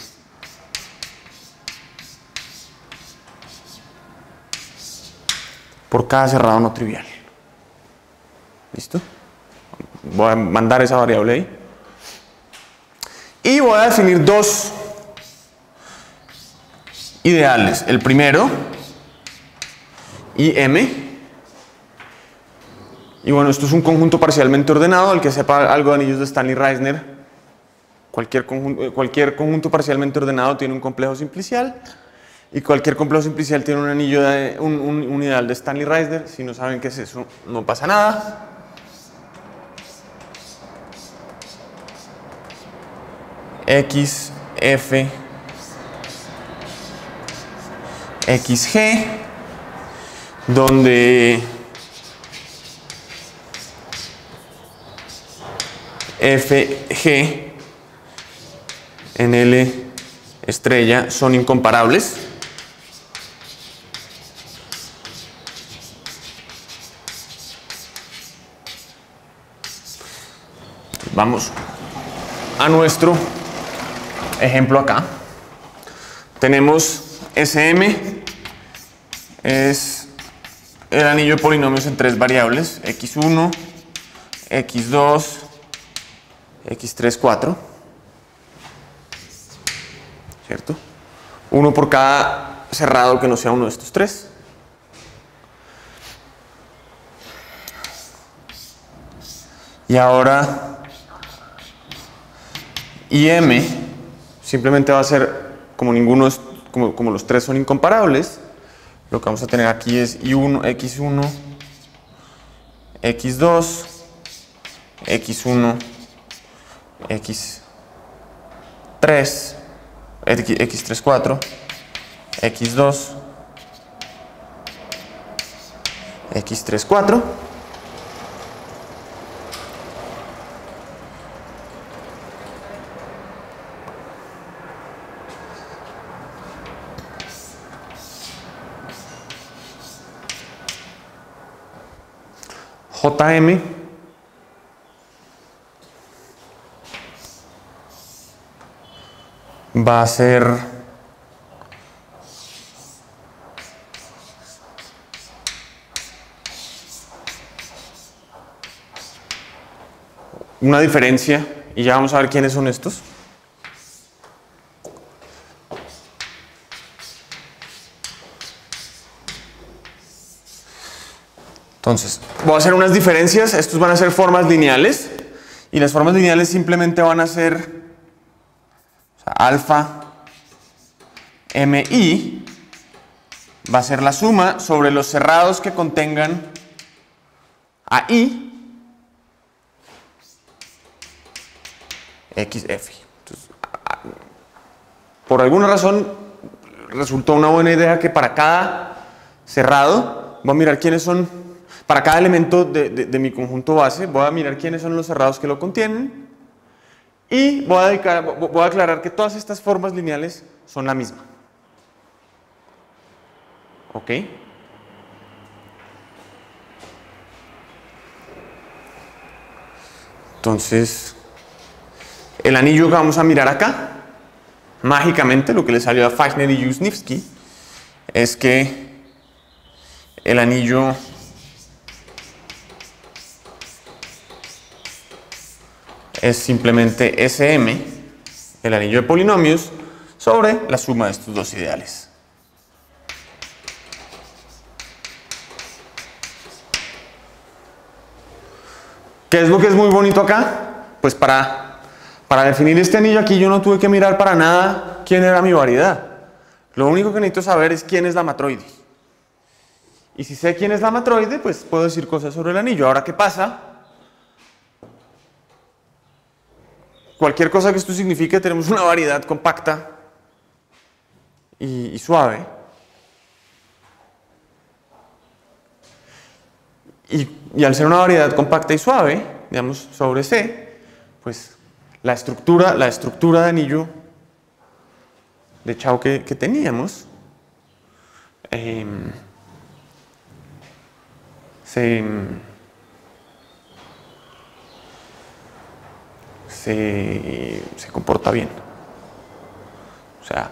por cada cerrado no trivial. ¿Listo? Voy a mandar esa variable ahí. Y voy a definir dos ideales. El primero, IM. Y bueno, esto es un conjunto parcialmente ordenado. El que sepa algo de anillos de Stanley-Reisner, cualquier conjunto parcialmente ordenado tiene un complejo simplicial. Y cualquier complejo simplicial tiene un anillo un ideal de Stanley-Reisner. Si no saben qué es eso, no pasa nada. X, F, XG, donde F, G en L estrella son incomparables. Vamos a nuestro ejemplo acá. Tenemos SM, es el anillo de polinomios en 3 variables, x1, x2, x3, 4. ¿Cierto? Uno por cada cerrado que no sea uno de estos 3. Y ahora IM simplemente va a ser, como los 3 son incomparables, lo que vamos a tener aquí es I1, X1, X2, X1, X3, X3, 4, X2, X3, 4. JM va a ser una diferencia, y ya vamos a ver quiénes son estos. Entonces, voy a hacer unas diferencias. Estos van a ser formas lineales Y las formas lineales simplemente van a ser, o sea, alfa mi va a ser la suma sobre los cerrados que contengan a i xf. Entonces, por alguna razón resultó una buena idea que para cada cerrado voy a mirar quiénes son, para cada elemento de mi conjunto base, voy a mirar quiénes son los cerrados que lo contienen y voy a aclarar que todas estas formas lineales son la misma. ¿Ok? Entonces, el anillo que vamos a mirar acá, mágicamente, lo que le salió a Fechner y Jusnivsky, es que el anillo es simplemente SM, el anillo de polinomios, sobre la suma de estos dos ideales. ¿Qué es lo que es muy bonito acá? Pues para definir este anillo aquí yo no tuve que mirar para nada quién era mi variedad. Lo único que necesito saber es quién es la matroide. Y si sé quién es la matroide, pues puedo decir cosas sobre el anillo. Ahora, ¿qué pasa? Cualquier cosa que esto signifique, tenemos una variedad compacta y suave. Y al ser una variedad compacta y suave, digamos, sobre C, pues la estructura de anillo de Chow que teníamos se comporta bien. O sea,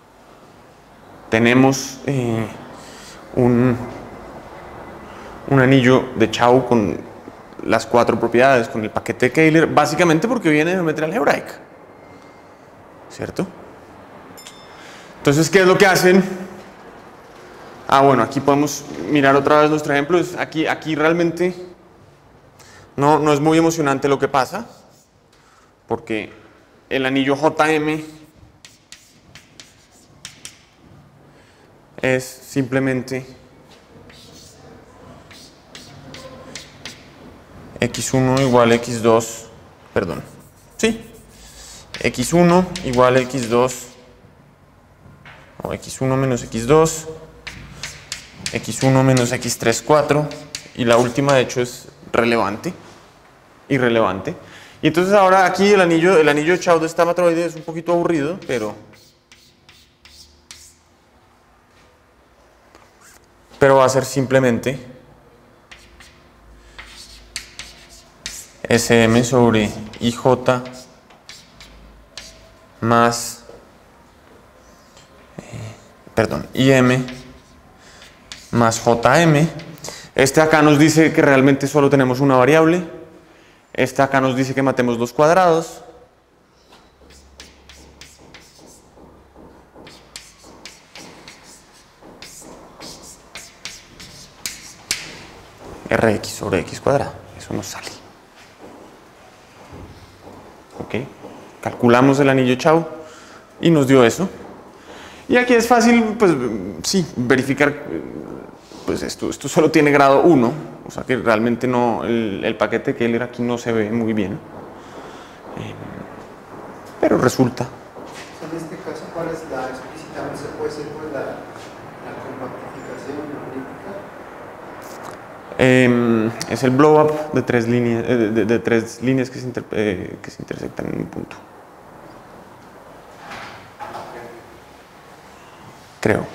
tenemos un anillo de Chow con las 4 propiedades, con el paquete de Kähler, básicamente porque viene de geometría algebraica, ¿cierto? Entonces, ¿qué es lo que hacen? Bueno, aquí podemos mirar otra vez nuestro ejemplo. Aquí realmente no es muy emocionante lo que pasa, porque el anillo JM es simplemente x1 igual a x2, perdón, sí, x1 igual a x2, o x1 menos x2, x1 menos x3, 4, y la última de hecho es irrelevante. Y entonces ahora aquí el anillo de Chow de esta matroide es un poquito aburrido, pero va a ser simplemente SM sobre IJ más IM más JM. Este acá nos dice que realmente solo tenemos una variable. Este acá nos dice que matemos 2 cuadrados. Rx sobre x cuadrado. Eso nos sale. ¿Ok? Calculamos el anillo Chow y nos dio eso. Y aquí es fácil, pues sí, verificar, pues esto solo tiene grado 1, o sea que realmente no, el paquete Kähler aquí no se ve muy bien, pero resulta. En este caso, ¿cuál es la explícitamente se puede ser pues la compactificación analítica? Es el blow up de 3 líneas, de 3 líneas que se intersectan en un punto. Creo.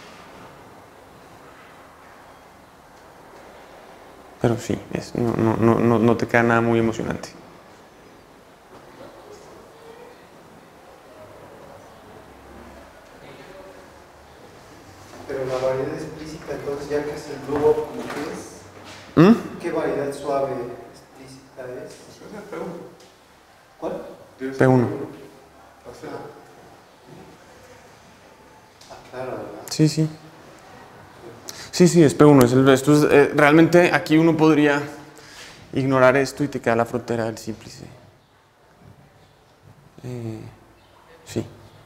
Pero sí, no te queda nada muy emocionante. Pero la variedad explícita, entonces, ya que es el blow up, ¿cómo que es? ¿Qué variedad suave explícita es? ¿Cuál? P1. Claro, ¿verdad? Sí, sí. Sí, es P1. Realmente aquí uno podría ignorar esto y te queda la frontera del símplice. Sí.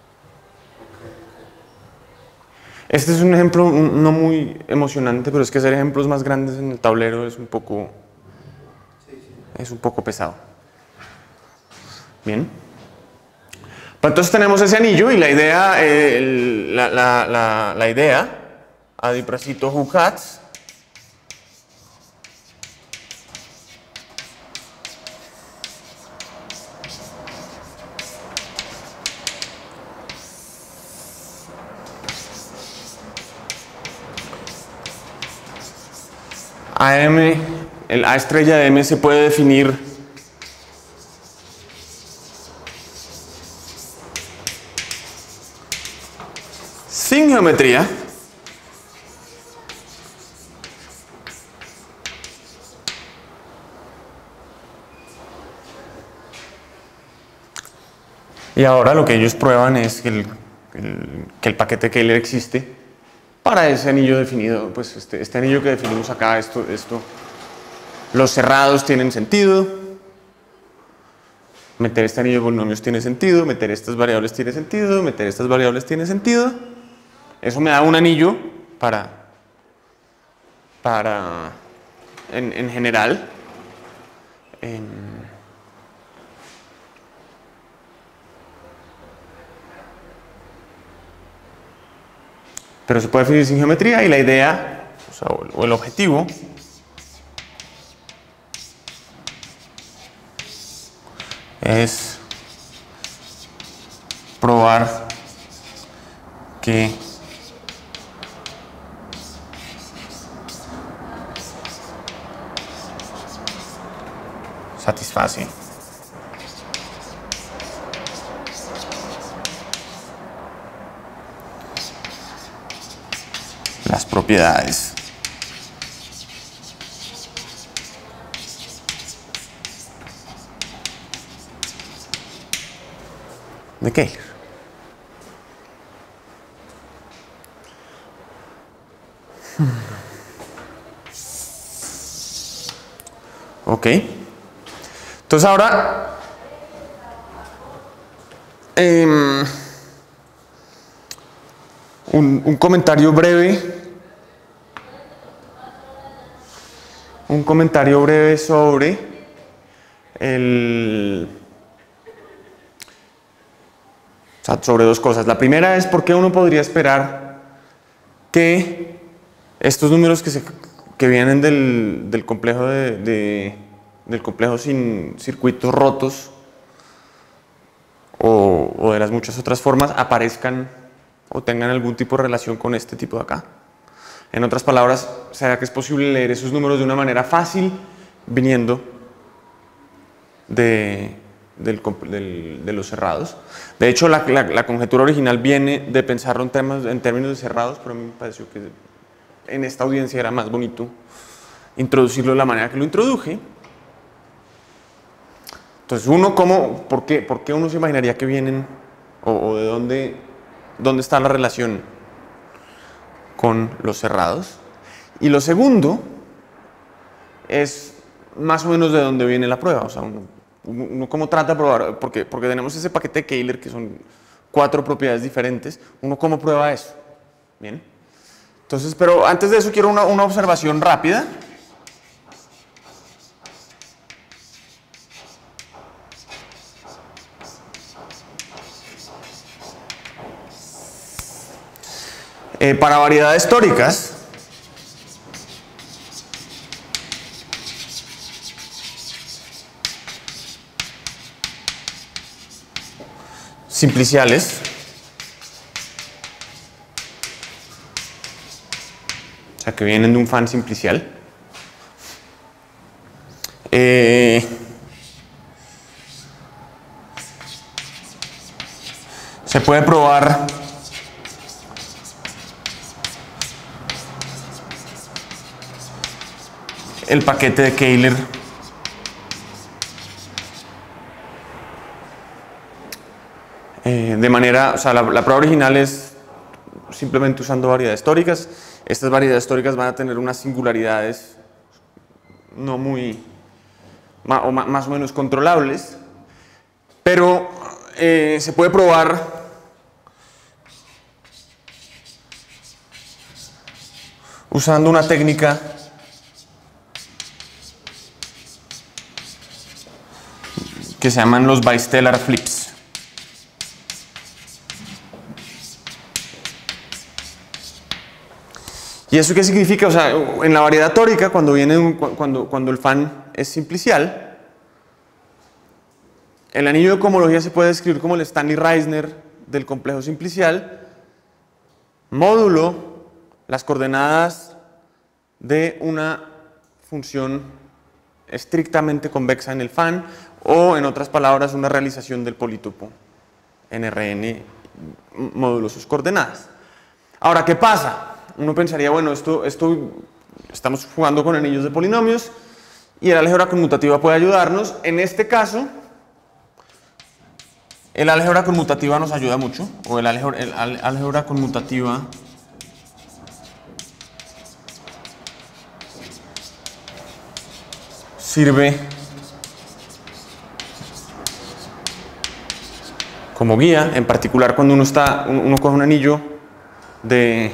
Este es un ejemplo no muy emocionante, pero es que hacer ejemplos más grandes en el tablero es un poco pesado. Bien. Entonces tenemos ese anillo y la idea, la idea, adipracito Hukats, AM, el A estrella de M se puede definir sin geometría y ahora lo que ellos prueban es que el paquete Kähler existe para ese anillo definido, pues este anillo que definimos acá, los cerrados tienen sentido, meter este anillo de polinomios tiene sentido, meter estas variables tiene sentido, meter estas variables tiene sentido. Eso me da un anillo en general. Pero se puede definir sin geometría y la idea, o el objetivo, es probar que satisface las propiedades de Kähler. Ok. Entonces ahora un comentario breve. Un comentario breve sobre sobre dos cosas. La primera es por qué uno podría esperar que estos números que vienen del complejo del complejo sin circuitos rotos o de las muchas otras formas aparezcan o tengan algún tipo de relación con este tipo de acá. En otras palabras, ¿será que es posible leer esos números de una manera fácil viniendo de los cerrados? De hecho, la conjetura original viene de pensarlo en términos de cerrados, pero a mí me pareció que en esta audiencia era más bonito introducirlo de la manera que lo introduje. Entonces, ¿por qué uno se imaginaría que vienen o de dónde está la relación con los cerrados? Y lo segundo es más o menos de dónde viene la prueba. O sea, uno cómo trata de probar, porque tenemos ese paquete de Kähler que son 4 propiedades diferentes, uno cómo prueba eso. Bien. Entonces, pero antes de eso quiero una observación rápida. Para variedades tóricas, simpliciales, o sea que vienen de un fan simplicial, se puede probar el paquete de Kähler de manera, o sea, la prueba original es simplemente usando variedades tóricas. Estas variedades tóricas van a tener unas singularidades no muy, más o menos controlables, pero se puede probar usando una técnica que se llaman los bistellar flips. ¿Y eso qué significa? O sea, en la variedad tórica, cuando el fan es simplicial, el anillo de cohomología se puede describir como el Stanley-Reisner del complejo simplicial, módulo las coordenadas de una función estrictamente convexa en el fan, o en otras palabras, una realización del polítopo NRN módulo sus coordenadas. Ahora, ¿qué pasa? Uno pensaría, bueno, estamos jugando con anillos de polinomios y el álgebra conmutativa puede ayudarnos. En este caso, el álgebra conmutativa nos ayuda mucho, o el álgebra conmutativa sirve como guía, en particular cuando uno coge un anillo de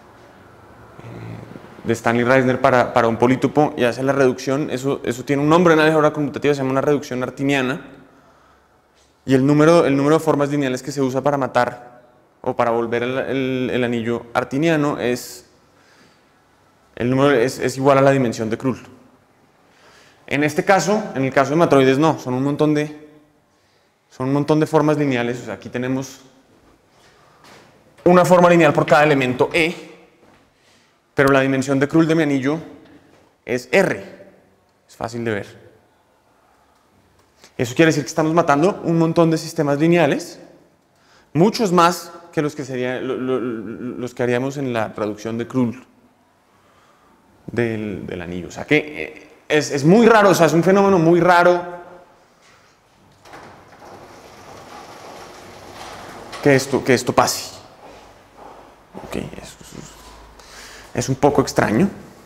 Stanley-Reisner para un polítopo y hace la reducción. Eso tiene un nombre en la álgebra conmutativa, se llama una reducción artiniana, y el número de formas lineales que se usa para matar o para volver el anillo artiniano es igual a la dimensión de Krull. En este caso, en el caso de matroides no, son un montón de formas lineales. O sea, aquí tenemos una forma lineal por cada elemento E, pero la dimensión de Krull de mi anillo es R. Es fácil de ver. Eso quiere decir que estamos matando un montón de sistemas lineales, muchos más que los que haríamos en la reducción de Krull del anillo. O sea que es muy raro, o sea, es un fenómeno muy raro que esto pase. Okay, es un poco extraño.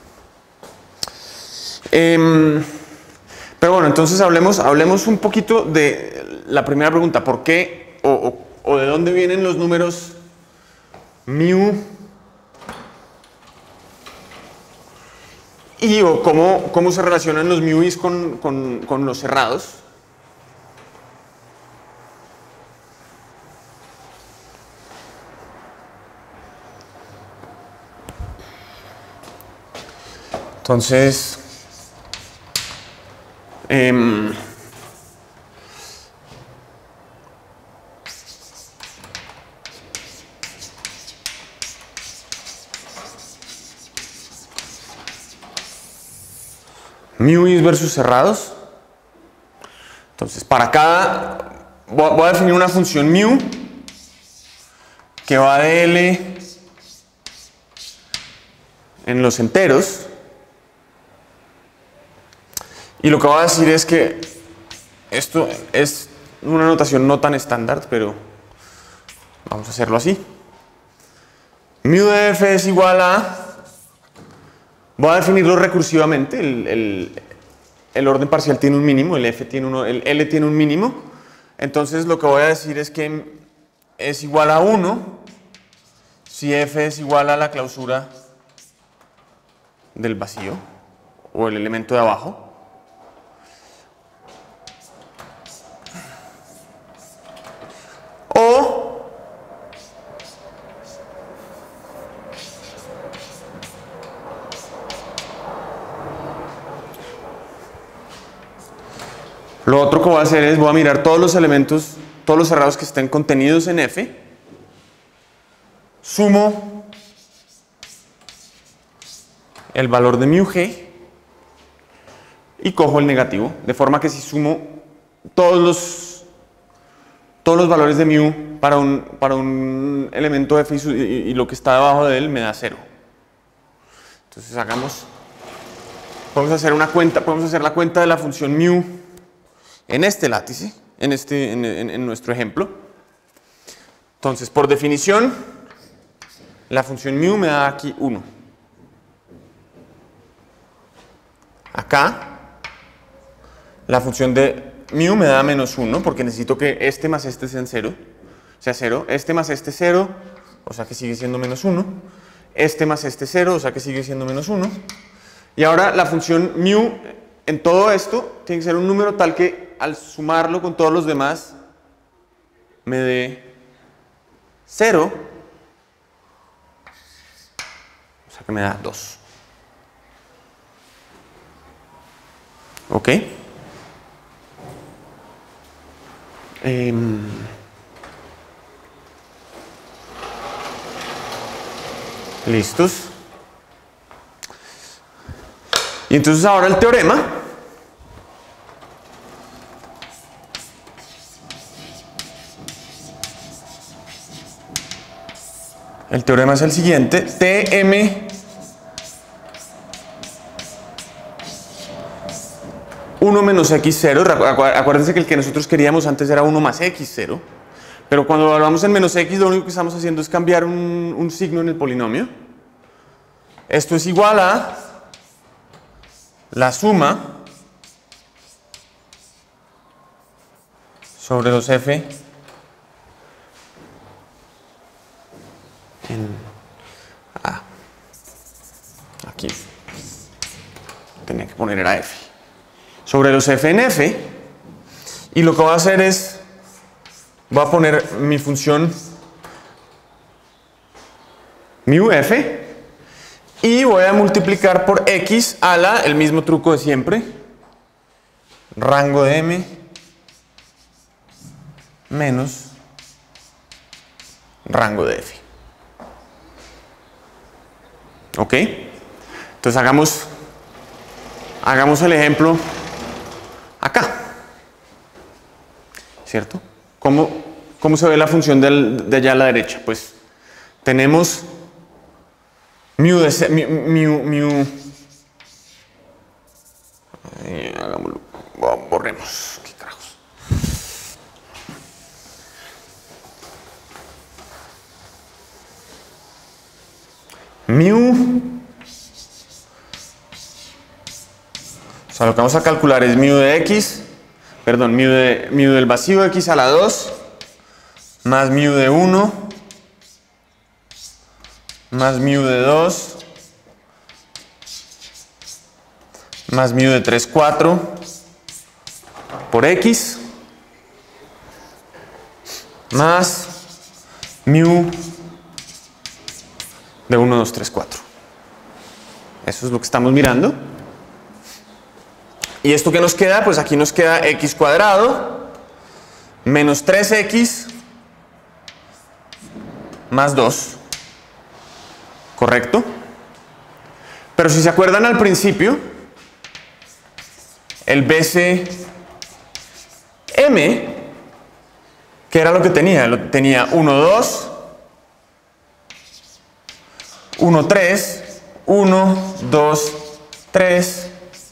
Pero bueno, entonces hablemos un poquito de la primera pregunta. ¿Por qué o de dónde vienen los números mu y o cómo se relacionan los mu's con los cerrados? Entonces, mu's versus cerrados. Entonces, para cada, voy a definir una función mu que va de L en los enteros. Y lo que voy a decir es que esto es una notación no tan estándar, pero vamos a hacerlo así. Mu de f es igual a... Voy a definirlo recursivamente. El orden parcial tiene un mínimo, el L tiene un mínimo. Entonces lo que voy a decir es que es igual a 1 si f es igual a la clausura del vacío o el elemento de abajo. O lo otro que voy a hacer es voy a mirar todos los elementos, todos los cerrados que estén contenidos en F, sumo el valor de mu g y cojo el negativo, de forma que si sumo todos los valores de mu para un elemento f y lo que está debajo de él me da 0. Entonces podemos hacer la cuenta de la función mu en este látice, en nuestro ejemplo. Entonces, por definición, la función mu me da aquí 1. Acá, la función de mu me da menos 1 porque necesito que este más este sean 0. Sea 0. Este más este 0, o sea que sigue siendo menos 1. Este más este 0, o sea que sigue siendo menos 1. Y ahora la función mu en todo esto tiene que ser un número tal que al sumarlo con todos los demás me dé 0. O sea que me da 2. ¿Ok? ¿Listos? Y entonces ahora el teorema. El teorema es el siguiente. Tm 1 menos x0. Acuérdense que el que nosotros queríamos antes era 1 más x0. Pero cuando evaluamos en menos x, lo único que estamos haciendo es cambiar un signo en el polinomio. Esto es igual a la suma sobre los f en A. Aquí tenía que poner era f. Sobre los f en f. Y lo que voy a hacer es, voy a poner mi función mu f. Y voy a multiplicar por x a la, el mismo truco de siempre, rango de m menos rango de f. ¿Ok? Entonces hagamos el ejemplo acá. ¿Cierto? ¿Cómo se ve la función de allá a la derecha? Pues tenemos hagámoslo, borremos, qué carajos. O sea, lo que vamos a calcular es mu de x, perdón, mu del vacío de x a la 2 más mu de 1 más mu de 2 más mu de 3, 4 por x más mu de 1, 2, 3, 4. Eso es lo que estamos mirando. ¿Y esto qué nos queda? Pues aquí nos queda x cuadrado menos 3x más 2. ¿Correcto? Pero si se acuerdan al principio, el BCM, ¿qué era lo que tenía? Tenía 1, 2, 1, 3, 1, 2, 3,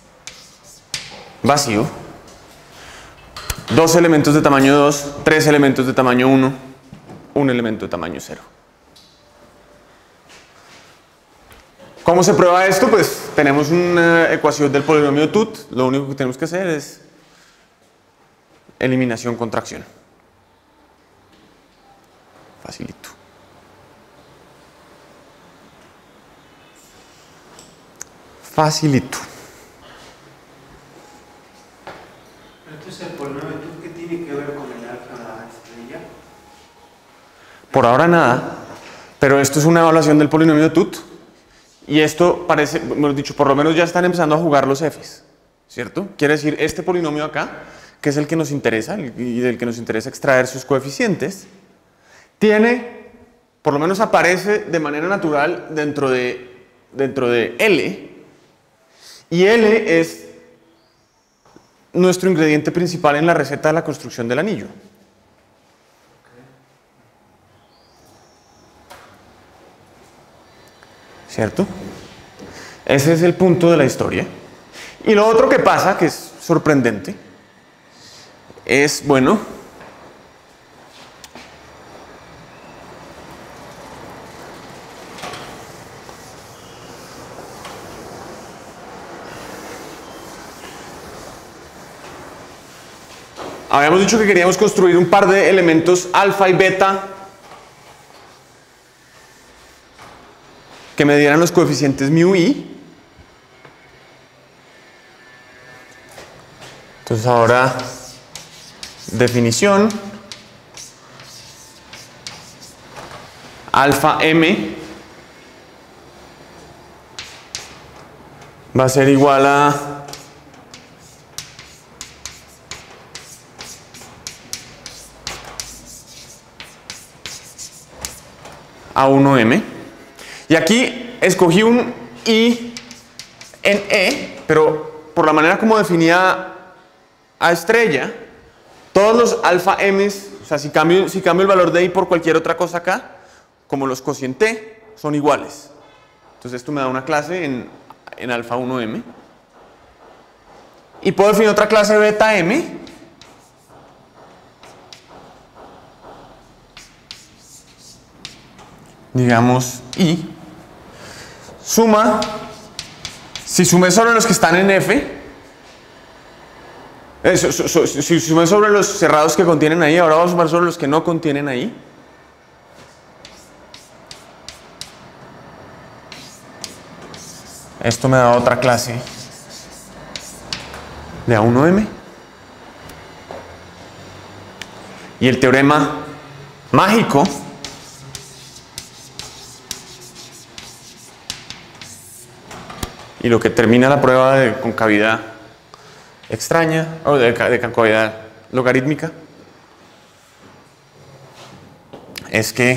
vacío. 2 elementos de tamaño 2, 3 elementos de tamaño 1, un elemento de tamaño 0. ¿Cómo se prueba esto? Pues tenemos una ecuación del polinomio TUT. Lo único que tenemos que hacer es eliminación, contracción. Facilito. Facilito. Entonces, el polinomio TUT, ¿qué tiene que ver con el álgebra estrella? Por ahora nada, pero esto es una evaluación del polinomio TUT. Y esto parece, mejor dicho, por lo menos ya están empezando a jugar los f's, ¿cierto? Quiere decir, este polinomio acá, que es el que nos interesa y del que nos interesa extraer sus coeficientes, tiene, por lo menos aparece de manera natural dentro de L, y L es nuestro ingrediente principal en la receta de la construcción del anillo. ¿Cierto? Ese es el punto de la historia. Y lo otro que pasa, que es sorprendente, es, bueno, habíamos dicho que queríamos construir un par de elementos alfa y beta que me dieran los coeficientes mu y. Entonces ahora, definición, alfa m va a ser igual a 1m. Y aquí escogí un i en e, pero por la manera como definía a estrella, todos los alfa m's, o sea, si cambio el valor de i por cualquier otra cosa acá, como los cocienté, son iguales. Entonces esto me da una clase en alfa 1m. Y puedo definir otra clase beta m. Digamos i. Suma. Si sumé sobre los que están en f. Si sumé sobre los cerrados que contienen ahí, ahora vamos a sumar sobre los que no contienen ahí. Esto me da otra clase de A1M. Y el teorema mágico y lo que termina la prueba de concavidad extraña, o de concavidad logarítmica, es que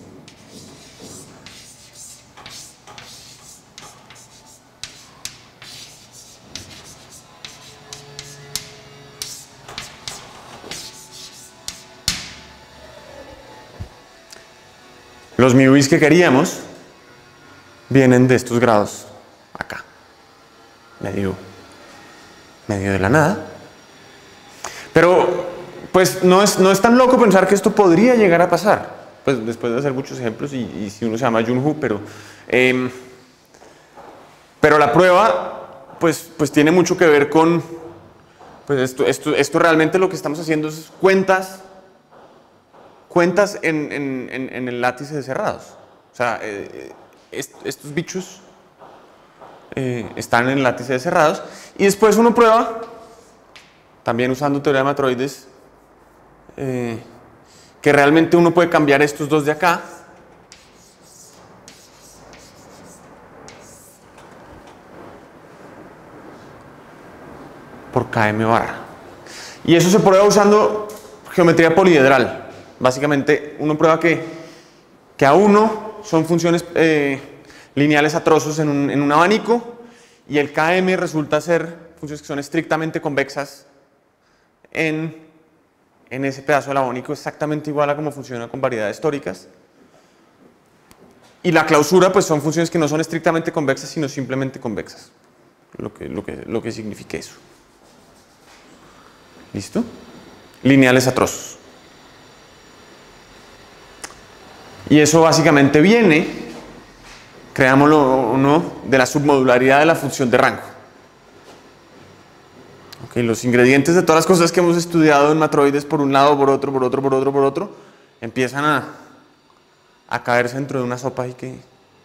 los miuis que queríamos vienen de estos grados acá, medio de la nada. Pero pues no es tan loco pensar que esto podría llegar a pasar, pues después de hacer muchos ejemplos y si uno se llama Junhu, pero la prueba pues tiene mucho que ver con pues esto realmente lo que estamos haciendo es cuentas en el látice de cerrados. O sea, estos bichos están en el látice de cerrados y después uno prueba, también usando teoría de matroides, que realmente uno puede cambiar estos dos de acá por km barra. Y eso se prueba usando geometría poliedral. Básicamente uno prueba que A1 son funciones lineales a trozos en un abanico y el Km resulta ser funciones que son estrictamente convexas en ese pedazo del abanico, exactamente igual a cómo funciona con variedades tóricas. Y la clausura pues son funciones que no son estrictamente convexas sino simplemente convexas, lo que significa eso. ¿Listo? Lineales a trozos. Y eso básicamente viene, creámoslo o no, de la submodularidad de la función de rango. Okay, los ingredientes de todas las cosas que hemos estudiado en matroides, por un lado, por otro, empiezan a caerse dentro de una sopa y que...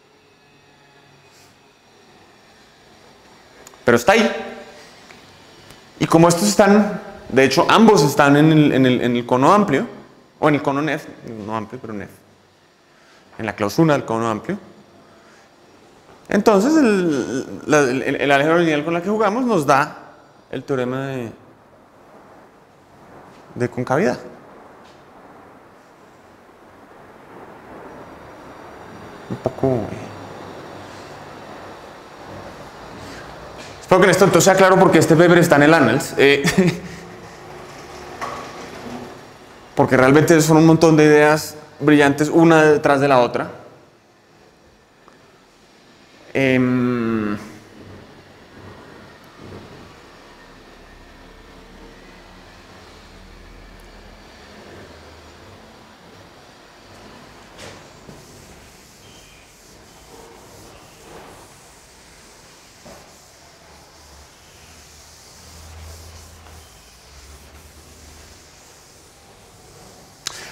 Pero está ahí. Y como estos están, de hecho ambos están en el cono amplio, o en el cono NEF, no amplio, pero NEF. En la clausura del cono amplio. Entonces el álgebra lineal con la que jugamos nos da el teorema de concavidad. Un poco... Espero que en esto entonces sea claro porque este paper está en el Annals. Porque realmente son un montón de ideas brillantes una detrás de la otra.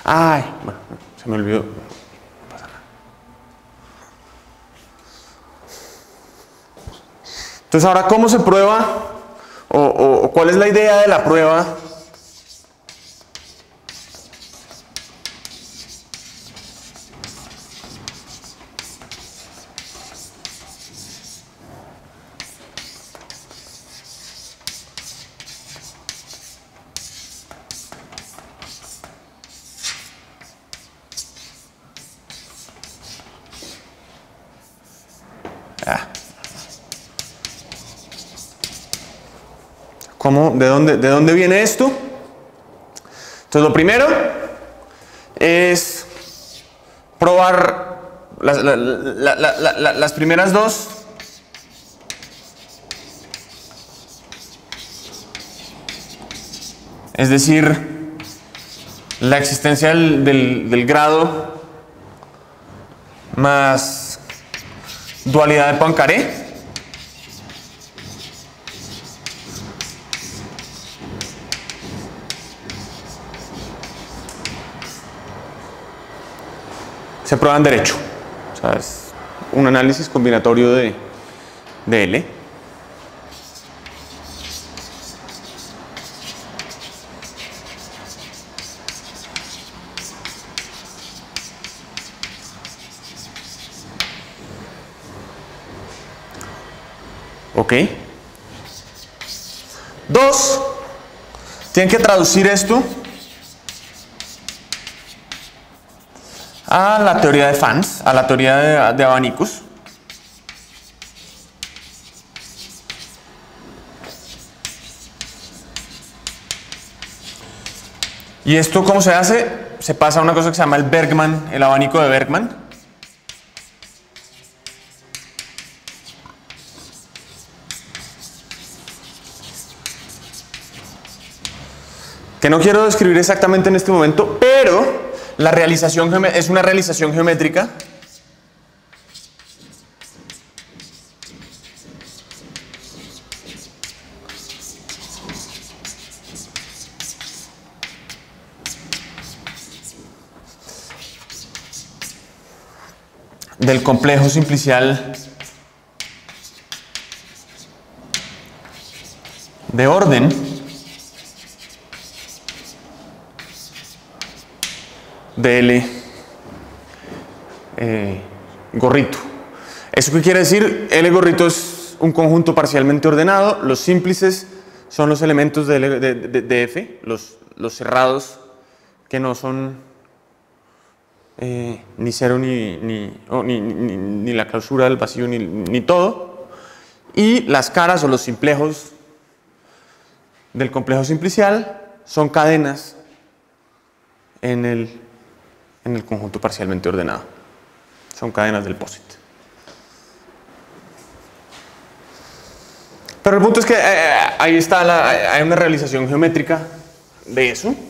Ay, bueno, se me olvidó. No pasa nada. Entonces, ahora, ¿cómo se prueba? O ¿cuál es la idea de la prueba? ¿Cómo? ¿De dónde viene esto? Entonces, lo primero es probar las primeras dos. Es decir, la existencia del grado más dualidad de Poincaré. Se prueba en derecho. O sea, es un análisis combinatorio de L. Ok. 2. Tienen que traducir esto a la teoría de fans, a la teoría de abanicos. ¿Y esto cómo se hace? Se pasa a una cosa que se llama el Bergman, el abanico de Bergman. Que no quiero describir exactamente en este momento, pero la realización es una realización geométrica del complejo simplicial de orden de L gorrito. ¿Eso qué quiere decir? L gorrito es un conjunto parcialmente ordenado. Los símplices son los elementos de F, los cerrados que no son ni cero ni la clausura del vacío ni todo. Y las caras o los simplejos del complejo simplicial son cadenas en el conjunto parcialmente ordenado. Son cadenas del POSIT. Pero el punto es que ahí está hay una realización geométrica de eso. O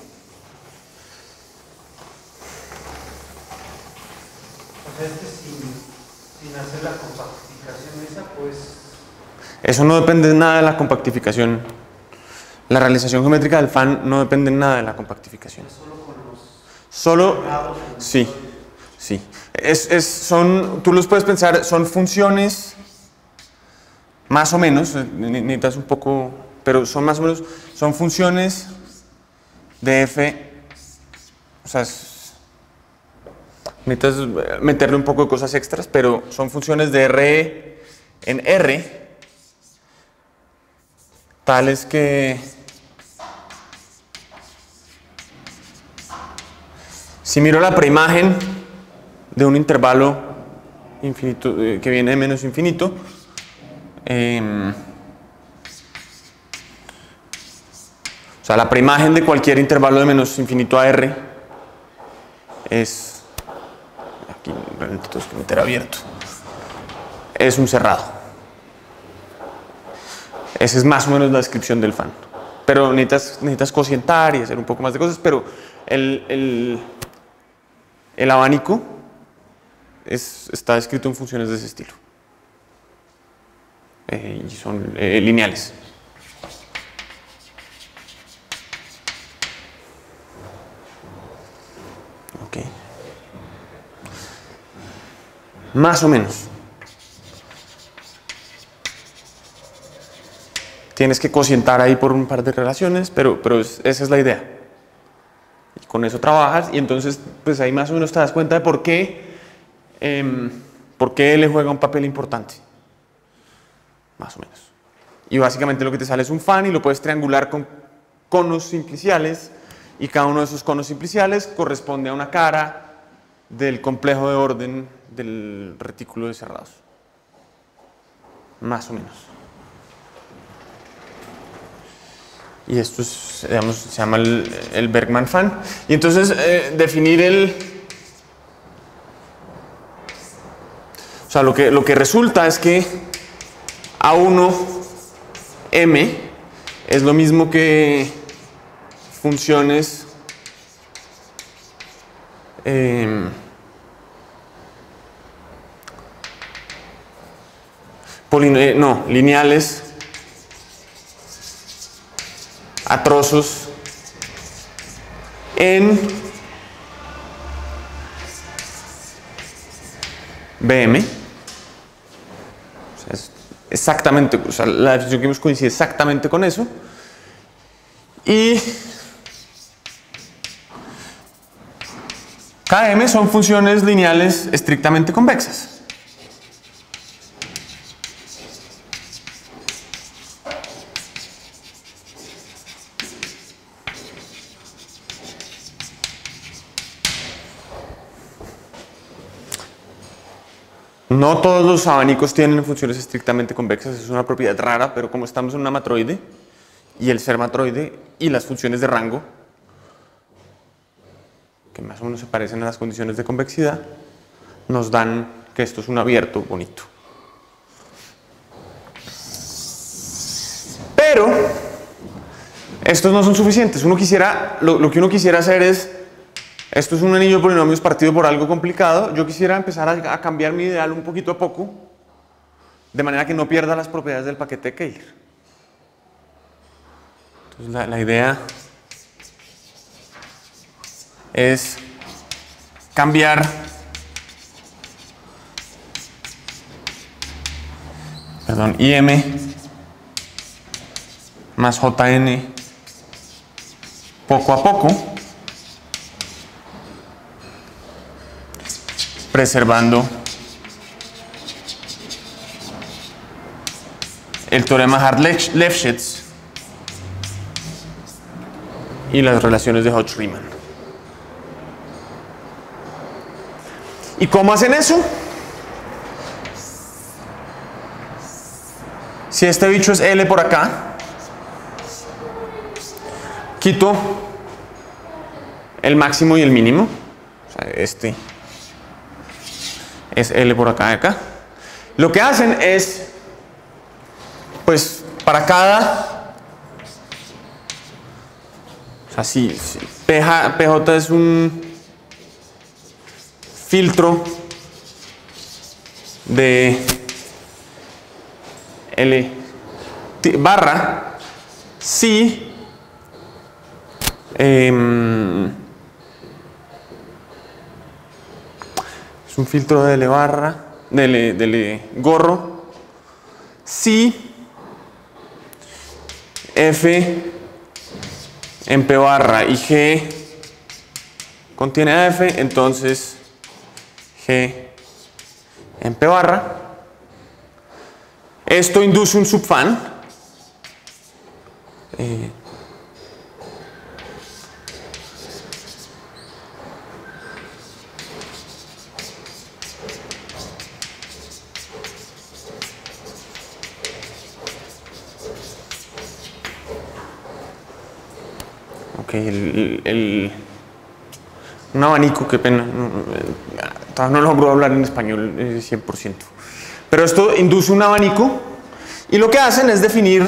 sea, sin hacer la compactificación esa, pues... Eso no depende de nada de la compactificación. La realización geométrica del fan no depende en nada de la compactificación. Solo, sí, sí. Tú los puedes pensar, son funciones, más o menos, necesitas un poco, pero son más o menos, son funciones de F, o sea, necesitas meterle un poco de cosas extras, pero son funciones de R en R, tales que si miro la preimagen de un intervalo infinito que viene de menos infinito, o sea, la preimagen de cualquier intervalo de menos infinito a R es, aquí realmente tengo que meter abierto, es un cerrado. Esa es más o menos la descripción del fan. Pero necesitas cocientar y hacer un poco más de cosas, pero el abanico está escrito en funciones de ese estilo. Y son lineales. Ok. Más o menos. Tienes que cocientar ahí por un par de relaciones, pero esa es la idea. Y con eso trabajas y entonces pues ahí más o menos te das cuenta de por qué L juega un papel importante. Más o menos. Y básicamente lo que te sale es un fan y lo puedes triangular con conos simpliciales y cada uno de esos conos simpliciales corresponde a una cara del complejo de orden del retículo de cerrados. Más o menos. Y esto es, digamos, se llama el Bergman fan. Y entonces definir o sea, lo que resulta es que A1M es lo mismo que funciones lineales a trozos en BM. O sea, es exactamente, o sea, la definición que vimos coincide exactamente con eso. Y KM son funciones lineales estrictamente convexas. No todos los abanicos tienen funciones estrictamente convexas, es una propiedad rara, pero como estamos en una matroide, y el ser matroide y las funciones de rango, que más o menos se parecen a las condiciones de convexidad, nos dan que esto es un abierto bonito. Pero estos no son suficientes. Lo que uno quisiera hacer es, esto es un anillo de polinomios partido por algo complicado. Yo quisiera empezar a cambiar mi ideal un poquito a poco, de manera que no pierda las propiedades del paquete de Kähler. Entonces la idea es cambiar IM más JN poco a poco, preservando el teorema Hart-Lefschetz y las relaciones de Hodge-Riemann. ¿Y cómo hacen eso? Si este bicho es L por acá, quito el máximo y el mínimo. O sea, este es L por acá y acá. Lo que hacen es, pues, para cada, o sea, si PJ es un filtro de L barra, si es un filtro de L barra, de L gorro, si F en P barra y G contiene a F, entonces G en P barra. Esto induce un subfan. Ok, un abanico, qué pena. No logro hablar en español 100%. Pero esto induce un abanico y lo que hacen es definir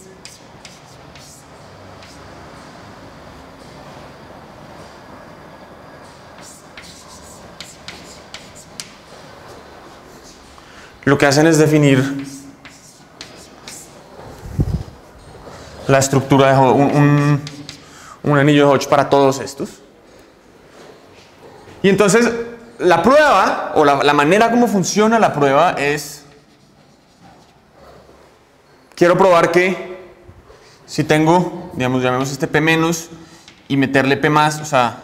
la estructura de un anillo de Hodge para todos estos. Y entonces, la prueba, o la manera como funciona la prueba es, quiero probar que si tengo, digamos, llamemos este P menos y meterle P más, o sea,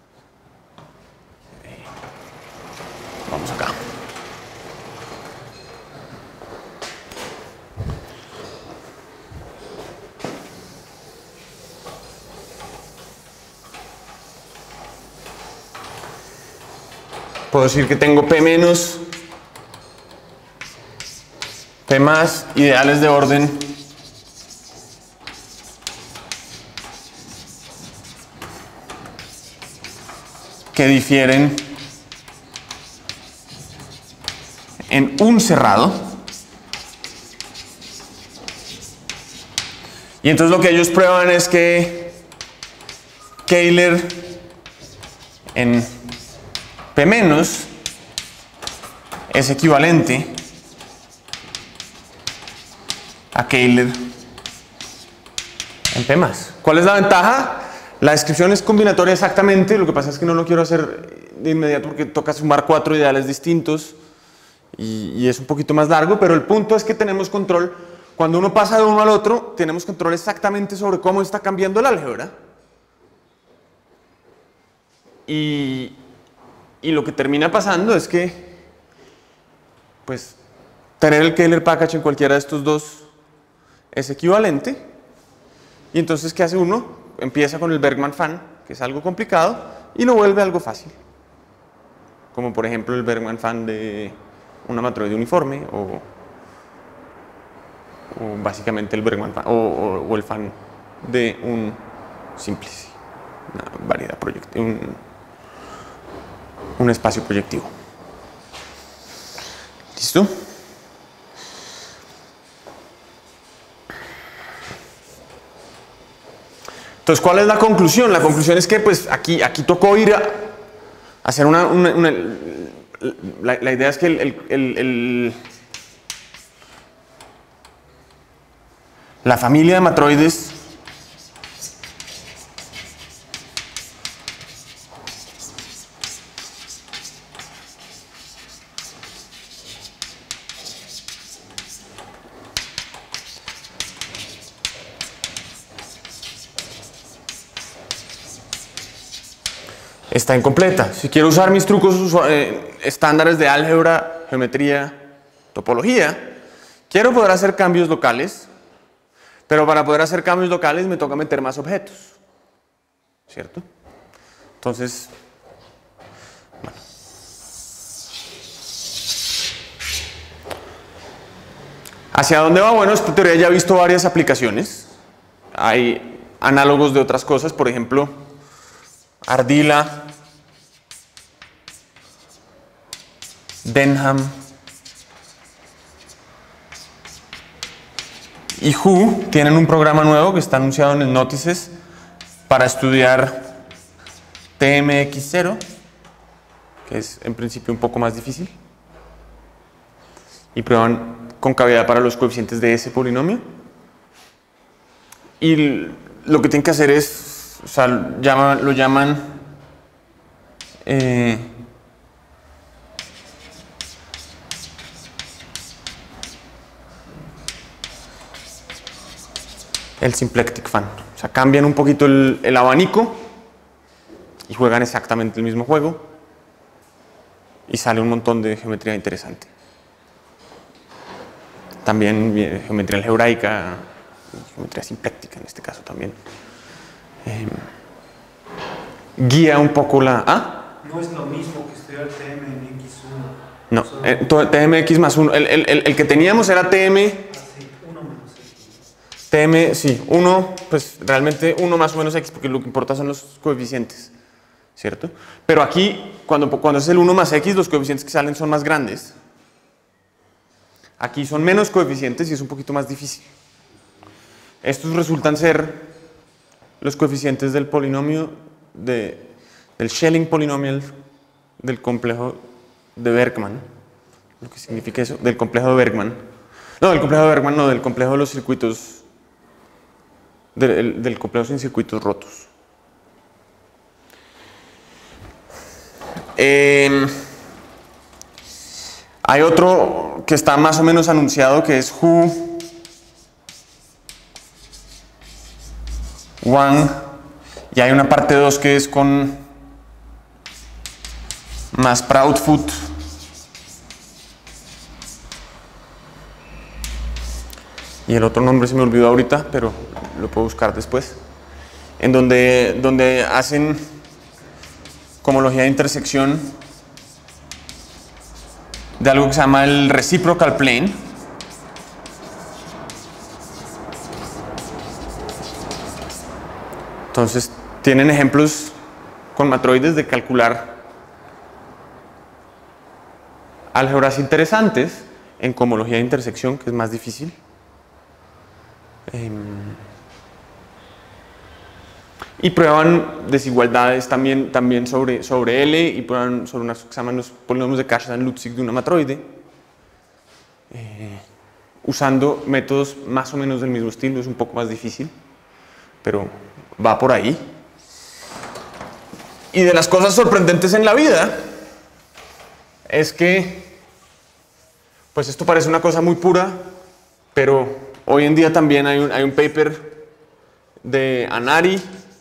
vamos acá. Puedo decir que tengo P menos, P más, ideales de orden que difieren en un cerrado. Y entonces lo que ellos prueban es que Kähler en P menos es equivalente a Kähler en P más. ¿Cuál es la ventaja? La descripción es combinatoria exactamente, lo que pasa es que no lo quiero hacer de inmediato porque toca sumar 4 ideales distintos y es un poquito más largo, pero el punto es que tenemos control. Cuando uno pasa de uno al otro, tenemos control exactamente sobre cómo está cambiando el álgebra. Y lo que termina pasando es que, pues, tener el Kähler package en cualquiera de estos dos es equivalente. Y entonces, ¿qué hace uno? Empieza con el Bergman-Fan, que es algo complicado, y lo vuelve algo fácil. Como por ejemplo el Bergman-Fan de una matroide uniforme, o básicamente el Bergman-Fan, o el fan de un simplice, una variedad proyectiva, un espacio proyectivo. ¿Listo? Entonces, ¿cuál es la conclusión? La conclusión es que pues aquí tocó ir a hacer la idea es que la familia de matroides está incompleta. Si quiero usar mis trucos estándares de álgebra, geometría, topología, quiero poder hacer cambios locales, pero para poder hacer cambios locales me toca meter más objetos, ¿cierto? Entonces, bueno. ¿Hacia dónde va? Bueno, esta teoría ya ha visto varias aplicaciones. Hay análogos de otras cosas, por ejemplo, Ardila, Denham y Hu tienen un programa nuevo que está anunciado en el Notices para estudiar TMX0, que es en principio un poco más difícil, y prueban concavidad para los coeficientes de ese polinomio. Y lo que tienen que hacer es, o sea, lo llaman el symplectic fan. O sea, cambian un poquito el abanico y juegan exactamente el mismo juego y sale un montón de geometría interesante. También geometría algebraica, geometría simpléctica en este caso también. Guía un poco la... ¿Ah? No es lo mismo que estudiar TM en X1. No, TMX más 1. El que teníamos era TM... Sí, 1 menos X. TM, sí, 1, pues realmente 1 más o menos X, porque lo que importa son los coeficientes, ¿cierto? Pero aquí, cuando es el 1 más X, los coeficientes que salen son más grandes. Aquí son menos coeficientes y es un poquito más difícil. Estos resultan ser los coeficientes del polinomio del Schelling polinomial del complejo de Bergman. Lo que significa eso, del complejo de Bergman. No, del complejo de Bergman, no, del complejo de los circuitos, del complejo sin circuitos rotos. Hay otro que está más o menos anunciado, que es Who, Wang, y hay una parte 2 que es con más Proudfoot. Y el otro nombre se me olvidó ahorita, pero lo puedo buscar después. En donde hacen cohomología de intersección de algo que se llama el reciprocal plane. Entonces, tienen ejemplos con matroides de calcular álgebras interesantes en cohomología de intersección, que es más difícil. Y prueban desigualdades también sobre L, y prueban sobre unas que se llaman los polinomios de Kazhdan-Lutzig de una matroide, usando métodos más o menos del mismo estilo. Es un poco más difícil, pero va por ahí. Y de las cosas sorprendentes en la vida es que, pues esto parece una cosa muy pura, pero hoy en día también hay un paper de Anari,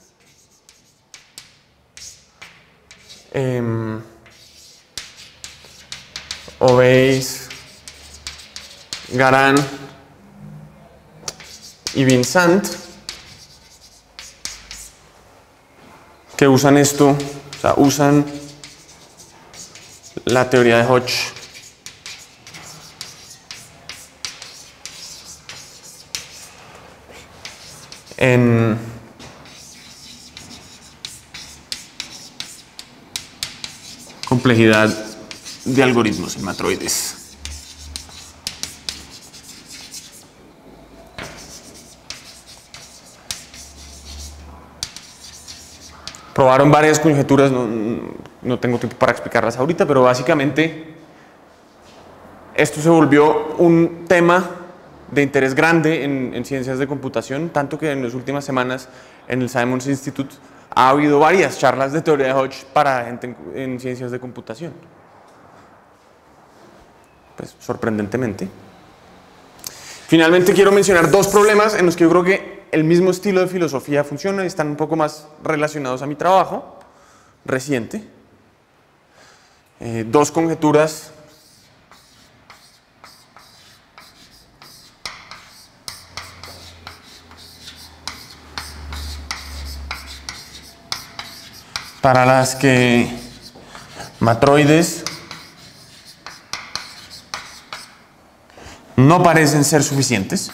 Obeis, Garan y Vincent, que usan esto, o sea, usan la teoría de Hodge en complejidad de algoritmos en matroides. Probaron varias conjeturas, no tengo tiempo para explicarlas ahorita, pero básicamente esto se volvió un tema de interés grande en ciencias de computación, tanto que en las últimas semanas en el Simons Institute ha habido varias charlas de teoría de Hodge para gente en ciencias de computación. Pues sorprendentemente. Finalmente quiero mencionar dos problemas en los que yo creo que el mismo estilo de filosofía funciona y están un poco más relacionados a mi trabajo reciente. Dos conjeturas para las que matroides no parecen ser suficientes.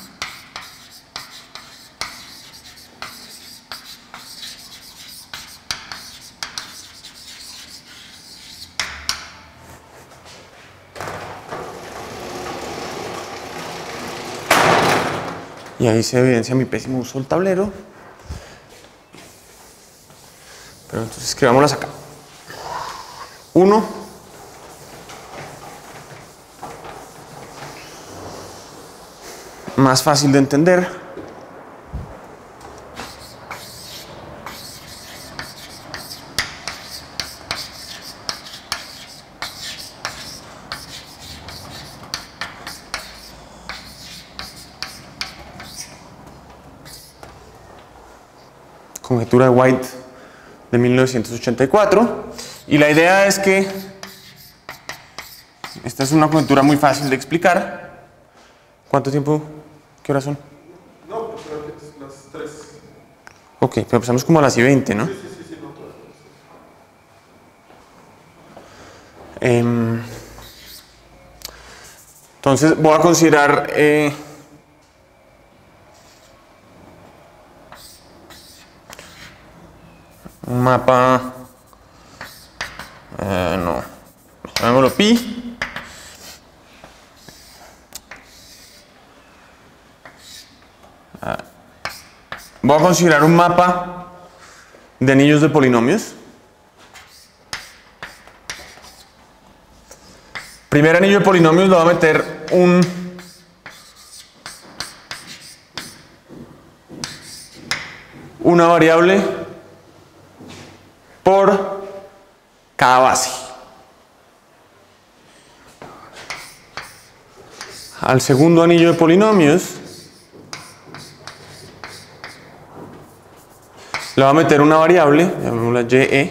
Y ahí se evidencia mi pésimo uso del tablero. Pero entonces escribámoslas acá. 1. Más fácil de entender. Conjetura de White de 1984, y la idea es que esta es una conjetura muy fácil de explicar. ¿Cuánto tiempo? ¿Qué horas son? No, pues creo que es las 3. Ok, pero empezamos como a las 20, ¿no? Sí, no, todo. Entonces voy a considerar un mapa, no, llamémoslo pi. Voy a considerar un mapa de anillos de polinomios. Primer anillo de polinomios, le voy a meter una variable por cada base. al segundo anillo de polinomios, le voy a meter una variable, llamémosla ye,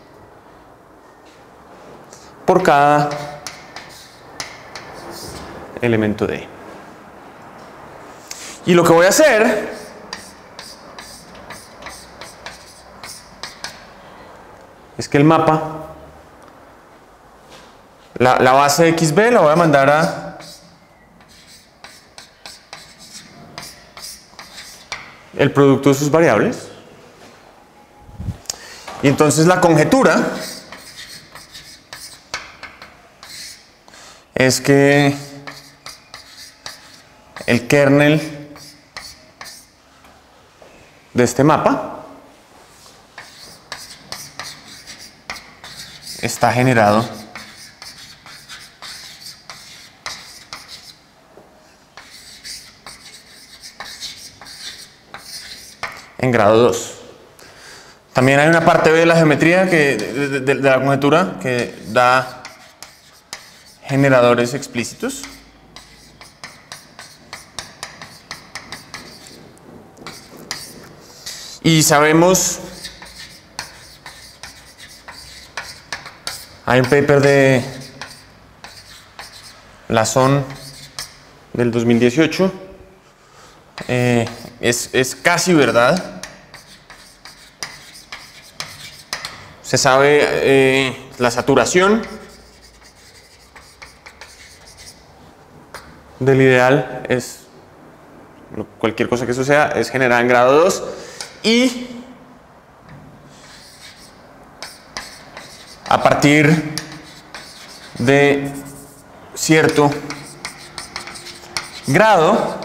por cada elemento de. Y lo que voy a hacer es que el mapa, la base XB la voy a mandar a el producto de sus variables. Y entonces la conjetura es que el kernel de este mapa está generado en grado 2. También hay una parte B de la geometría, de la conjetura, que da generadores explícitos. Y sabemos, hay un paper de Lazón del 2018, es casi verdad. Se sabe la saturación del ideal es, cualquier cosa que eso sea, es generada en grado 2 y a partir de cierto grado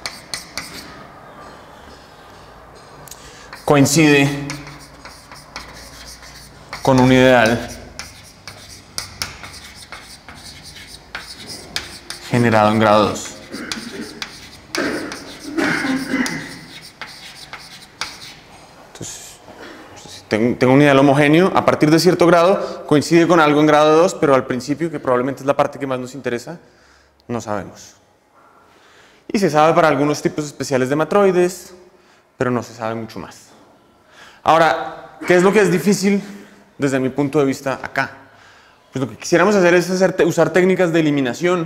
coincide con un ideal generado en grado 2. Entonces, si tengo un ideal homogéneo, a partir de cierto grado coincide con algo en grado 2, pero al principio, que probablemente es la parte que más nos interesa, no sabemos. Y se sabe para algunos tipos especiales de matroides, pero no se sabe mucho más. Ahora, ¿qué es lo que es difícil desde mi punto de vista acá? Pues lo que quisiéramos hacer es usar técnicas de eliminación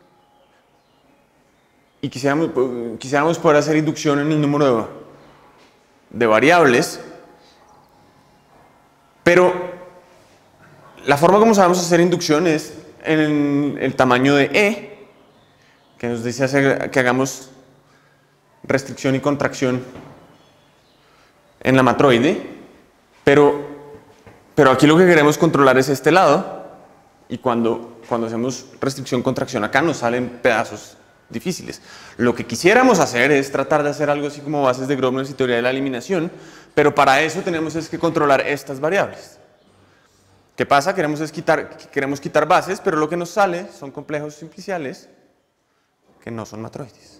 y quisiéramos poder hacer inducción en el número de variables, pero la forma como sabemos hacer inducción es en el tamaño de E, que nos dice que hagamos restricción y contracción en la matroide, pero aquí lo que queremos controlar es este lado, y cuando hacemos restricción contracción acá nos salen pedazos difíciles. Lo que quisiéramos hacer es tratar de hacer algo así como bases de Gromner y teoría de la eliminación, pero para eso tenemos que controlar estas variables. ¿Qué pasa? Queremos quitar bases, pero lo que nos sale son complejos simpliciales que no son matroides.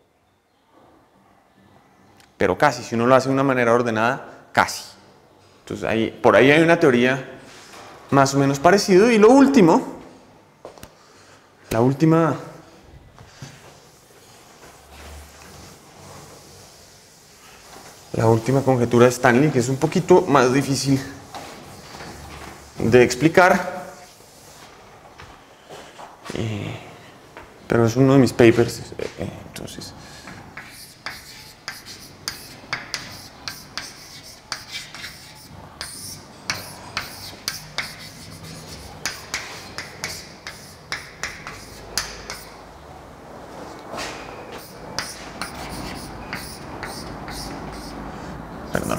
Pero casi, si uno lo hace de una manera ordenada, casi. Entonces por ahí hay una teoría más o menos parecida. Y lo último, la última conjetura de Stanley, que es un poquito más difícil de explicar, pero es uno de mis papers, entonces. Perdón.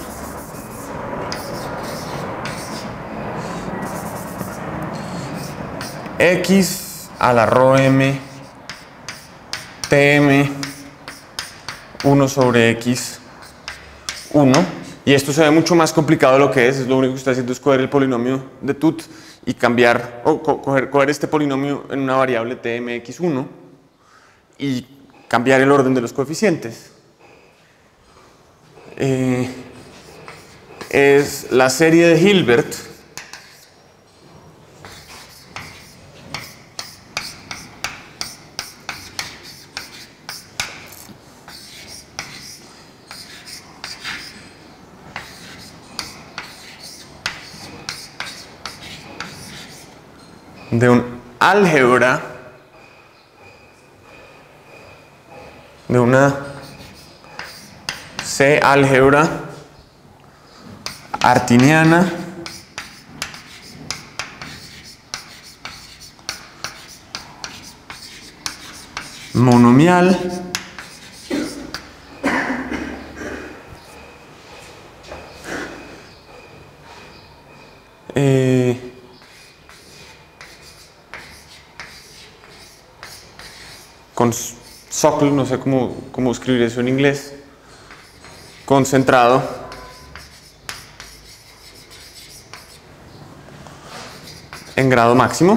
X a la rho m tm 1 sobre x 1, y esto se ve mucho más complicado de lo que es lo único que estoy haciendo es coger el polinomio de Tut y cambiar, o coger este polinomio en una variable tmx1 y cambiar el orden de los coeficientes. Es la serie de Hilbert de un álgebra de una C-álgebra artiniana monomial con SOCL, no sé cómo escribir eso en inglés, concentrado en grado máximo.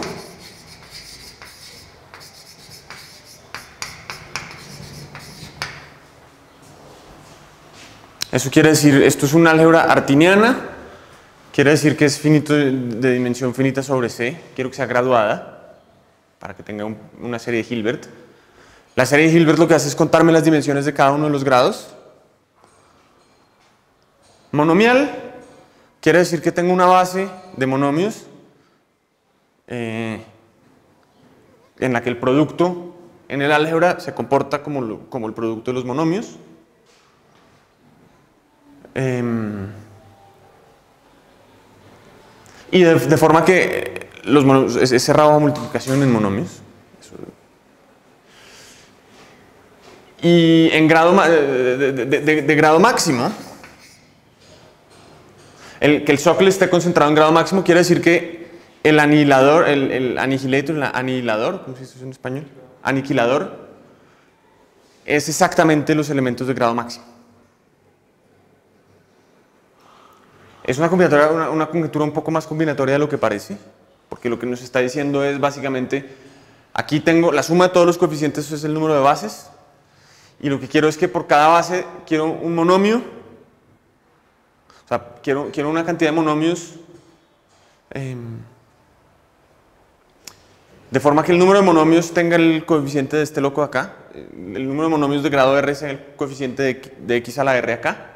Eso quiere decir, esto es una álgebra artiniana, quiere decir que es finito de dimensión finita sobre C, quiero que sea graduada, para que tenga una serie de Hilbert. La serie de Hilbert lo que hace es contarme las dimensiones de cada uno de los grados. Monomial quiere decir que tengo una base de monomios en la que el producto en el álgebra se comporta como el producto de los monomios. Y de forma que los monomios, es cerrado a multiplicación en monomios. Y en grado de grado máximo, que el SOCL esté concentrado en grado máximo quiere decir que el anihilador, el anihilador, ¿cómo se dice eso en español? Aniquilador, es exactamente los elementos de grado máximo. Es una conjetura un poco más combinatoria de lo que parece, porque lo que nos está diciendo es básicamente, aquí tengo la suma de todos los coeficientes, es el número de bases, y lo que quiero es que por cada base quiero un monomio, o sea, quiero una cantidad de monomios, de forma que el número de monomios tenga el coeficiente de este loco de acá, el número de monomios de grado R sea el coeficiente de x a la R acá,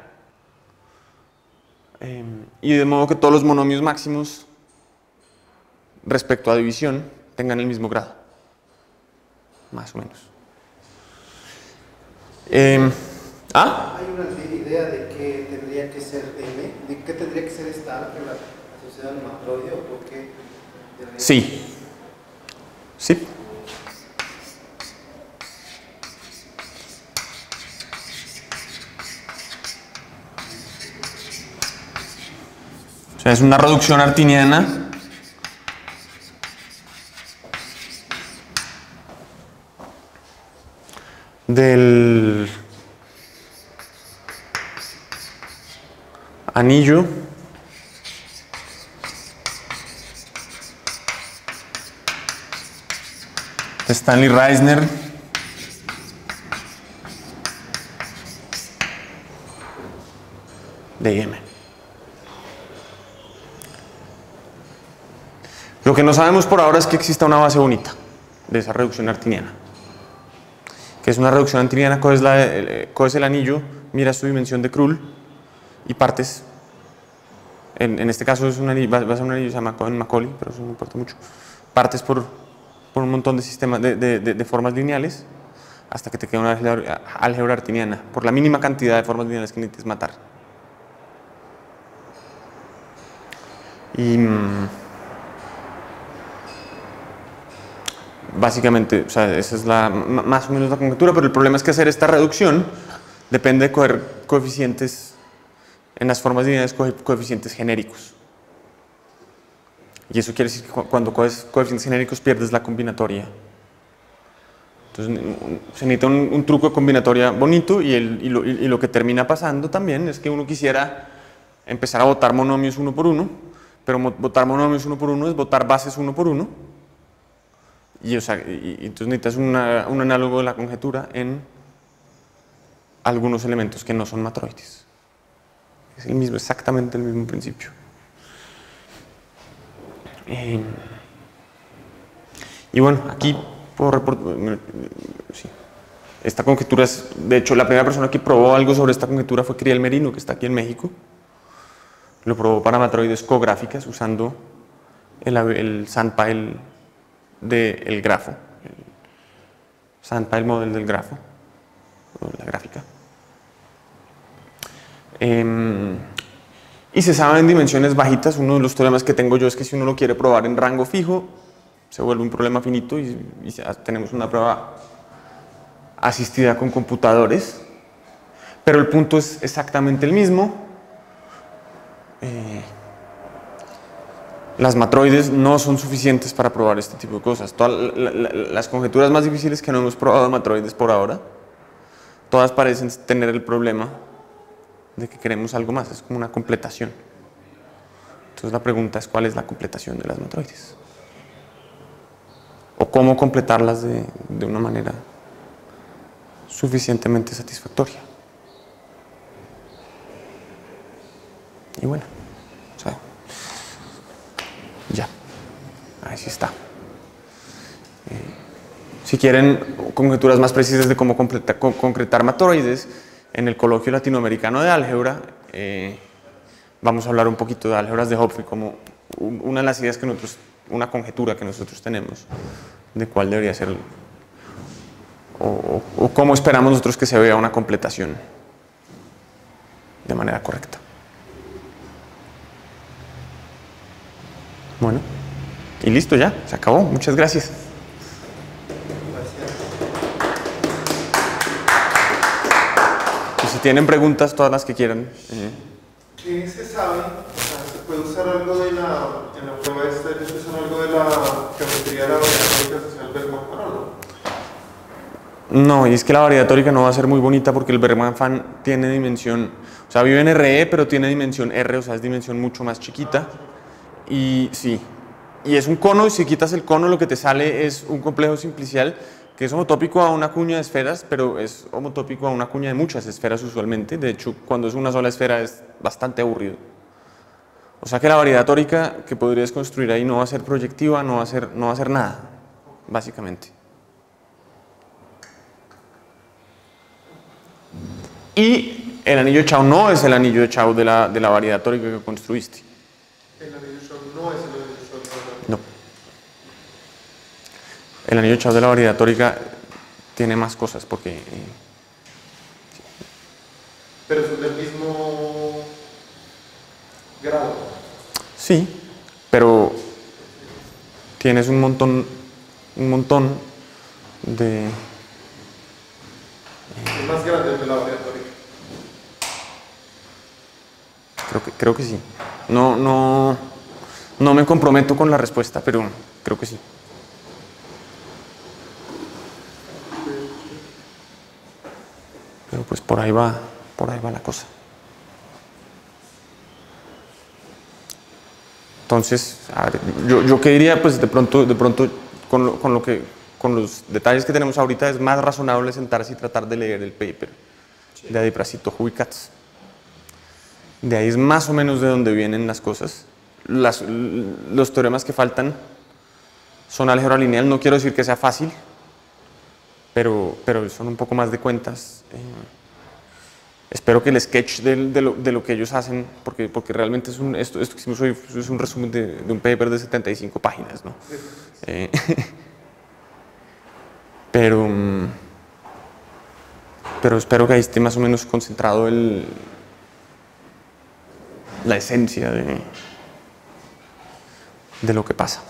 y de modo que todos los monomios máximos respecto a división tengan el mismo grado, más o menos. Hay una idea de qué tendría que ser M, de qué tendría que ser esta álgebra asociada al matroide, o por qué. Sí. Sí. O sea, es una reducción artiniana del anillo de Stanley Reisner de M. Lo que no sabemos por ahora es que exista una base bonita de esa reducción artiniana. Que es una reducción artiniana, coges el anillo, miras su dimensión de Krull y partes. En este caso es un anillo, va a ser un anillo que se llama Cohen-Macaulay, pero eso no importa mucho. Partes por un montón de sistemas de formas lineales hasta que te queda una álgebra artiniana, por la mínima cantidad de formas lineales que necesites matar. Y básicamente, o sea, esa es más o menos la conjetura, pero el problema es que hacer esta reducción depende de coger coeficientes, en las formas lineales, coeficientes genéricos. Y eso quiere decir que cuando coges coeficientes genéricos pierdes la combinatoria. Entonces se necesita un truco de combinatoria bonito y lo que termina pasando también es que uno quisiera empezar a botar monomios uno por uno, pero botar monomios uno por uno es botar bases uno por uno. Y entonces necesitas un análogo de la conjetura en algunos elementos que no son matroides. Es exactamente el mismo principio. Y bueno, aquí sí. Esta conjetura es, de hecho, la primera persona que probó algo sobre esta conjetura fue Criel Merino, que está aquí en México. Lo probó para matroides cográficas usando el SandPile del grafo, el SandPile model del grafo, o la gráfica. Y se sabe en dimensiones bajitas. Uno de los problemas que tengo yo es que si uno lo quiere probar en rango fijo, se vuelve un problema finito y tenemos una prueba asistida con computadores. Pero el punto es exactamente el mismo. Las matroides no son suficientes para probar este tipo de cosas. Todas las conjeturas más difíciles que no hemos probado de matroides por ahora, todas parecen tener el problema de que queremos algo más. Es como una completación. Entonces la pregunta es: ¿cuál es la completación de las matroides? O cómo completarlas de una manera suficientemente satisfactoria. Y bueno, o sea, ya, ahí sí está. Si quieren conjeturas más precisas de cómo concretar matroides, en el Coloquio Latinoamericano de Álgebra vamos a hablar un poquito de álgebras de Hopf, como una de las ideas que nosotros, una conjetura que nosotros tenemos de cuál debería ser o cómo esperamos nosotros que se vea una completación de manera correcta. Bueno, y listo ya, se acabó. Muchas gracias. Y si tienen preguntas, todas las que quieran. ¿Qué se sabe? O sea, ¿se puede usar algo de en la prueba esta, ¿se usar algo de la geometría de la variedad tórica social Bergman-Fan o no? No, y es que la variedad tórica no va a ser muy bonita porque el Bergman-Fan tiene dimensión, o sea, vive en RE, pero tiene dimensión R, o sea, es dimensión mucho más chiquita. Y sí, y es un cono, y si quitas el cono lo que te sale es un complejo simplicial que es homotópico a una cuña de esferas, pero es homotópico a una cuña de muchas esferas usualmente. De hecho, cuando es una sola esfera es bastante aburrido. O sea que la variedad tórica que podrías construir ahí no va a ser proyectiva, no va a ser nada, básicamente. Y el anillo de Chow no es el anillo de Chow de la variedad tórica que construiste. El anillo de Chow no es el anillo de Chow. No. El anillo de Chow de la variedad tórica tiene más cosas porque... Pero son del mismo grado. Sí, pero tienes un montón de... Es más grande que la variedad tórica. Creo que sí. No me comprometo con la respuesta, pero creo que sí. Pero pues por ahí va la cosa. Entonces, a ver, yo qué diría, pues de pronto con los detalles que tenemos ahorita es más razonable sentarse y tratar de leer el paper de Adiprasito Hubikatz. De ahí es más o menos de donde vienen las cosas. Los teoremas que faltan son álgebra lineal. No quiero decir que sea fácil, pero son un poco más de cuentas. Espero que el sketch de lo que ellos hacen, porque realmente esto que hicimos hoy es un resumen de un paper de 75 páginas, ¿no? Pero espero que ahí esté más o menos concentrado la esencia de lo que pasa.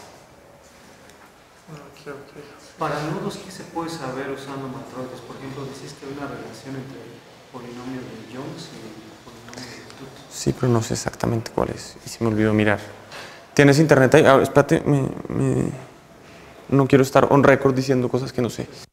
Para nudos, ¿qué se puede saber usando matroides? Por ejemplo, decís que hay una relación entre el polinomio de Jones y el polinomio de Tut. Sí, pero no sé exactamente cuál es. Y se me olvidó mirar. ¿Tienes internet ahí? Espérate, no quiero estar on record diciendo cosas que no sé.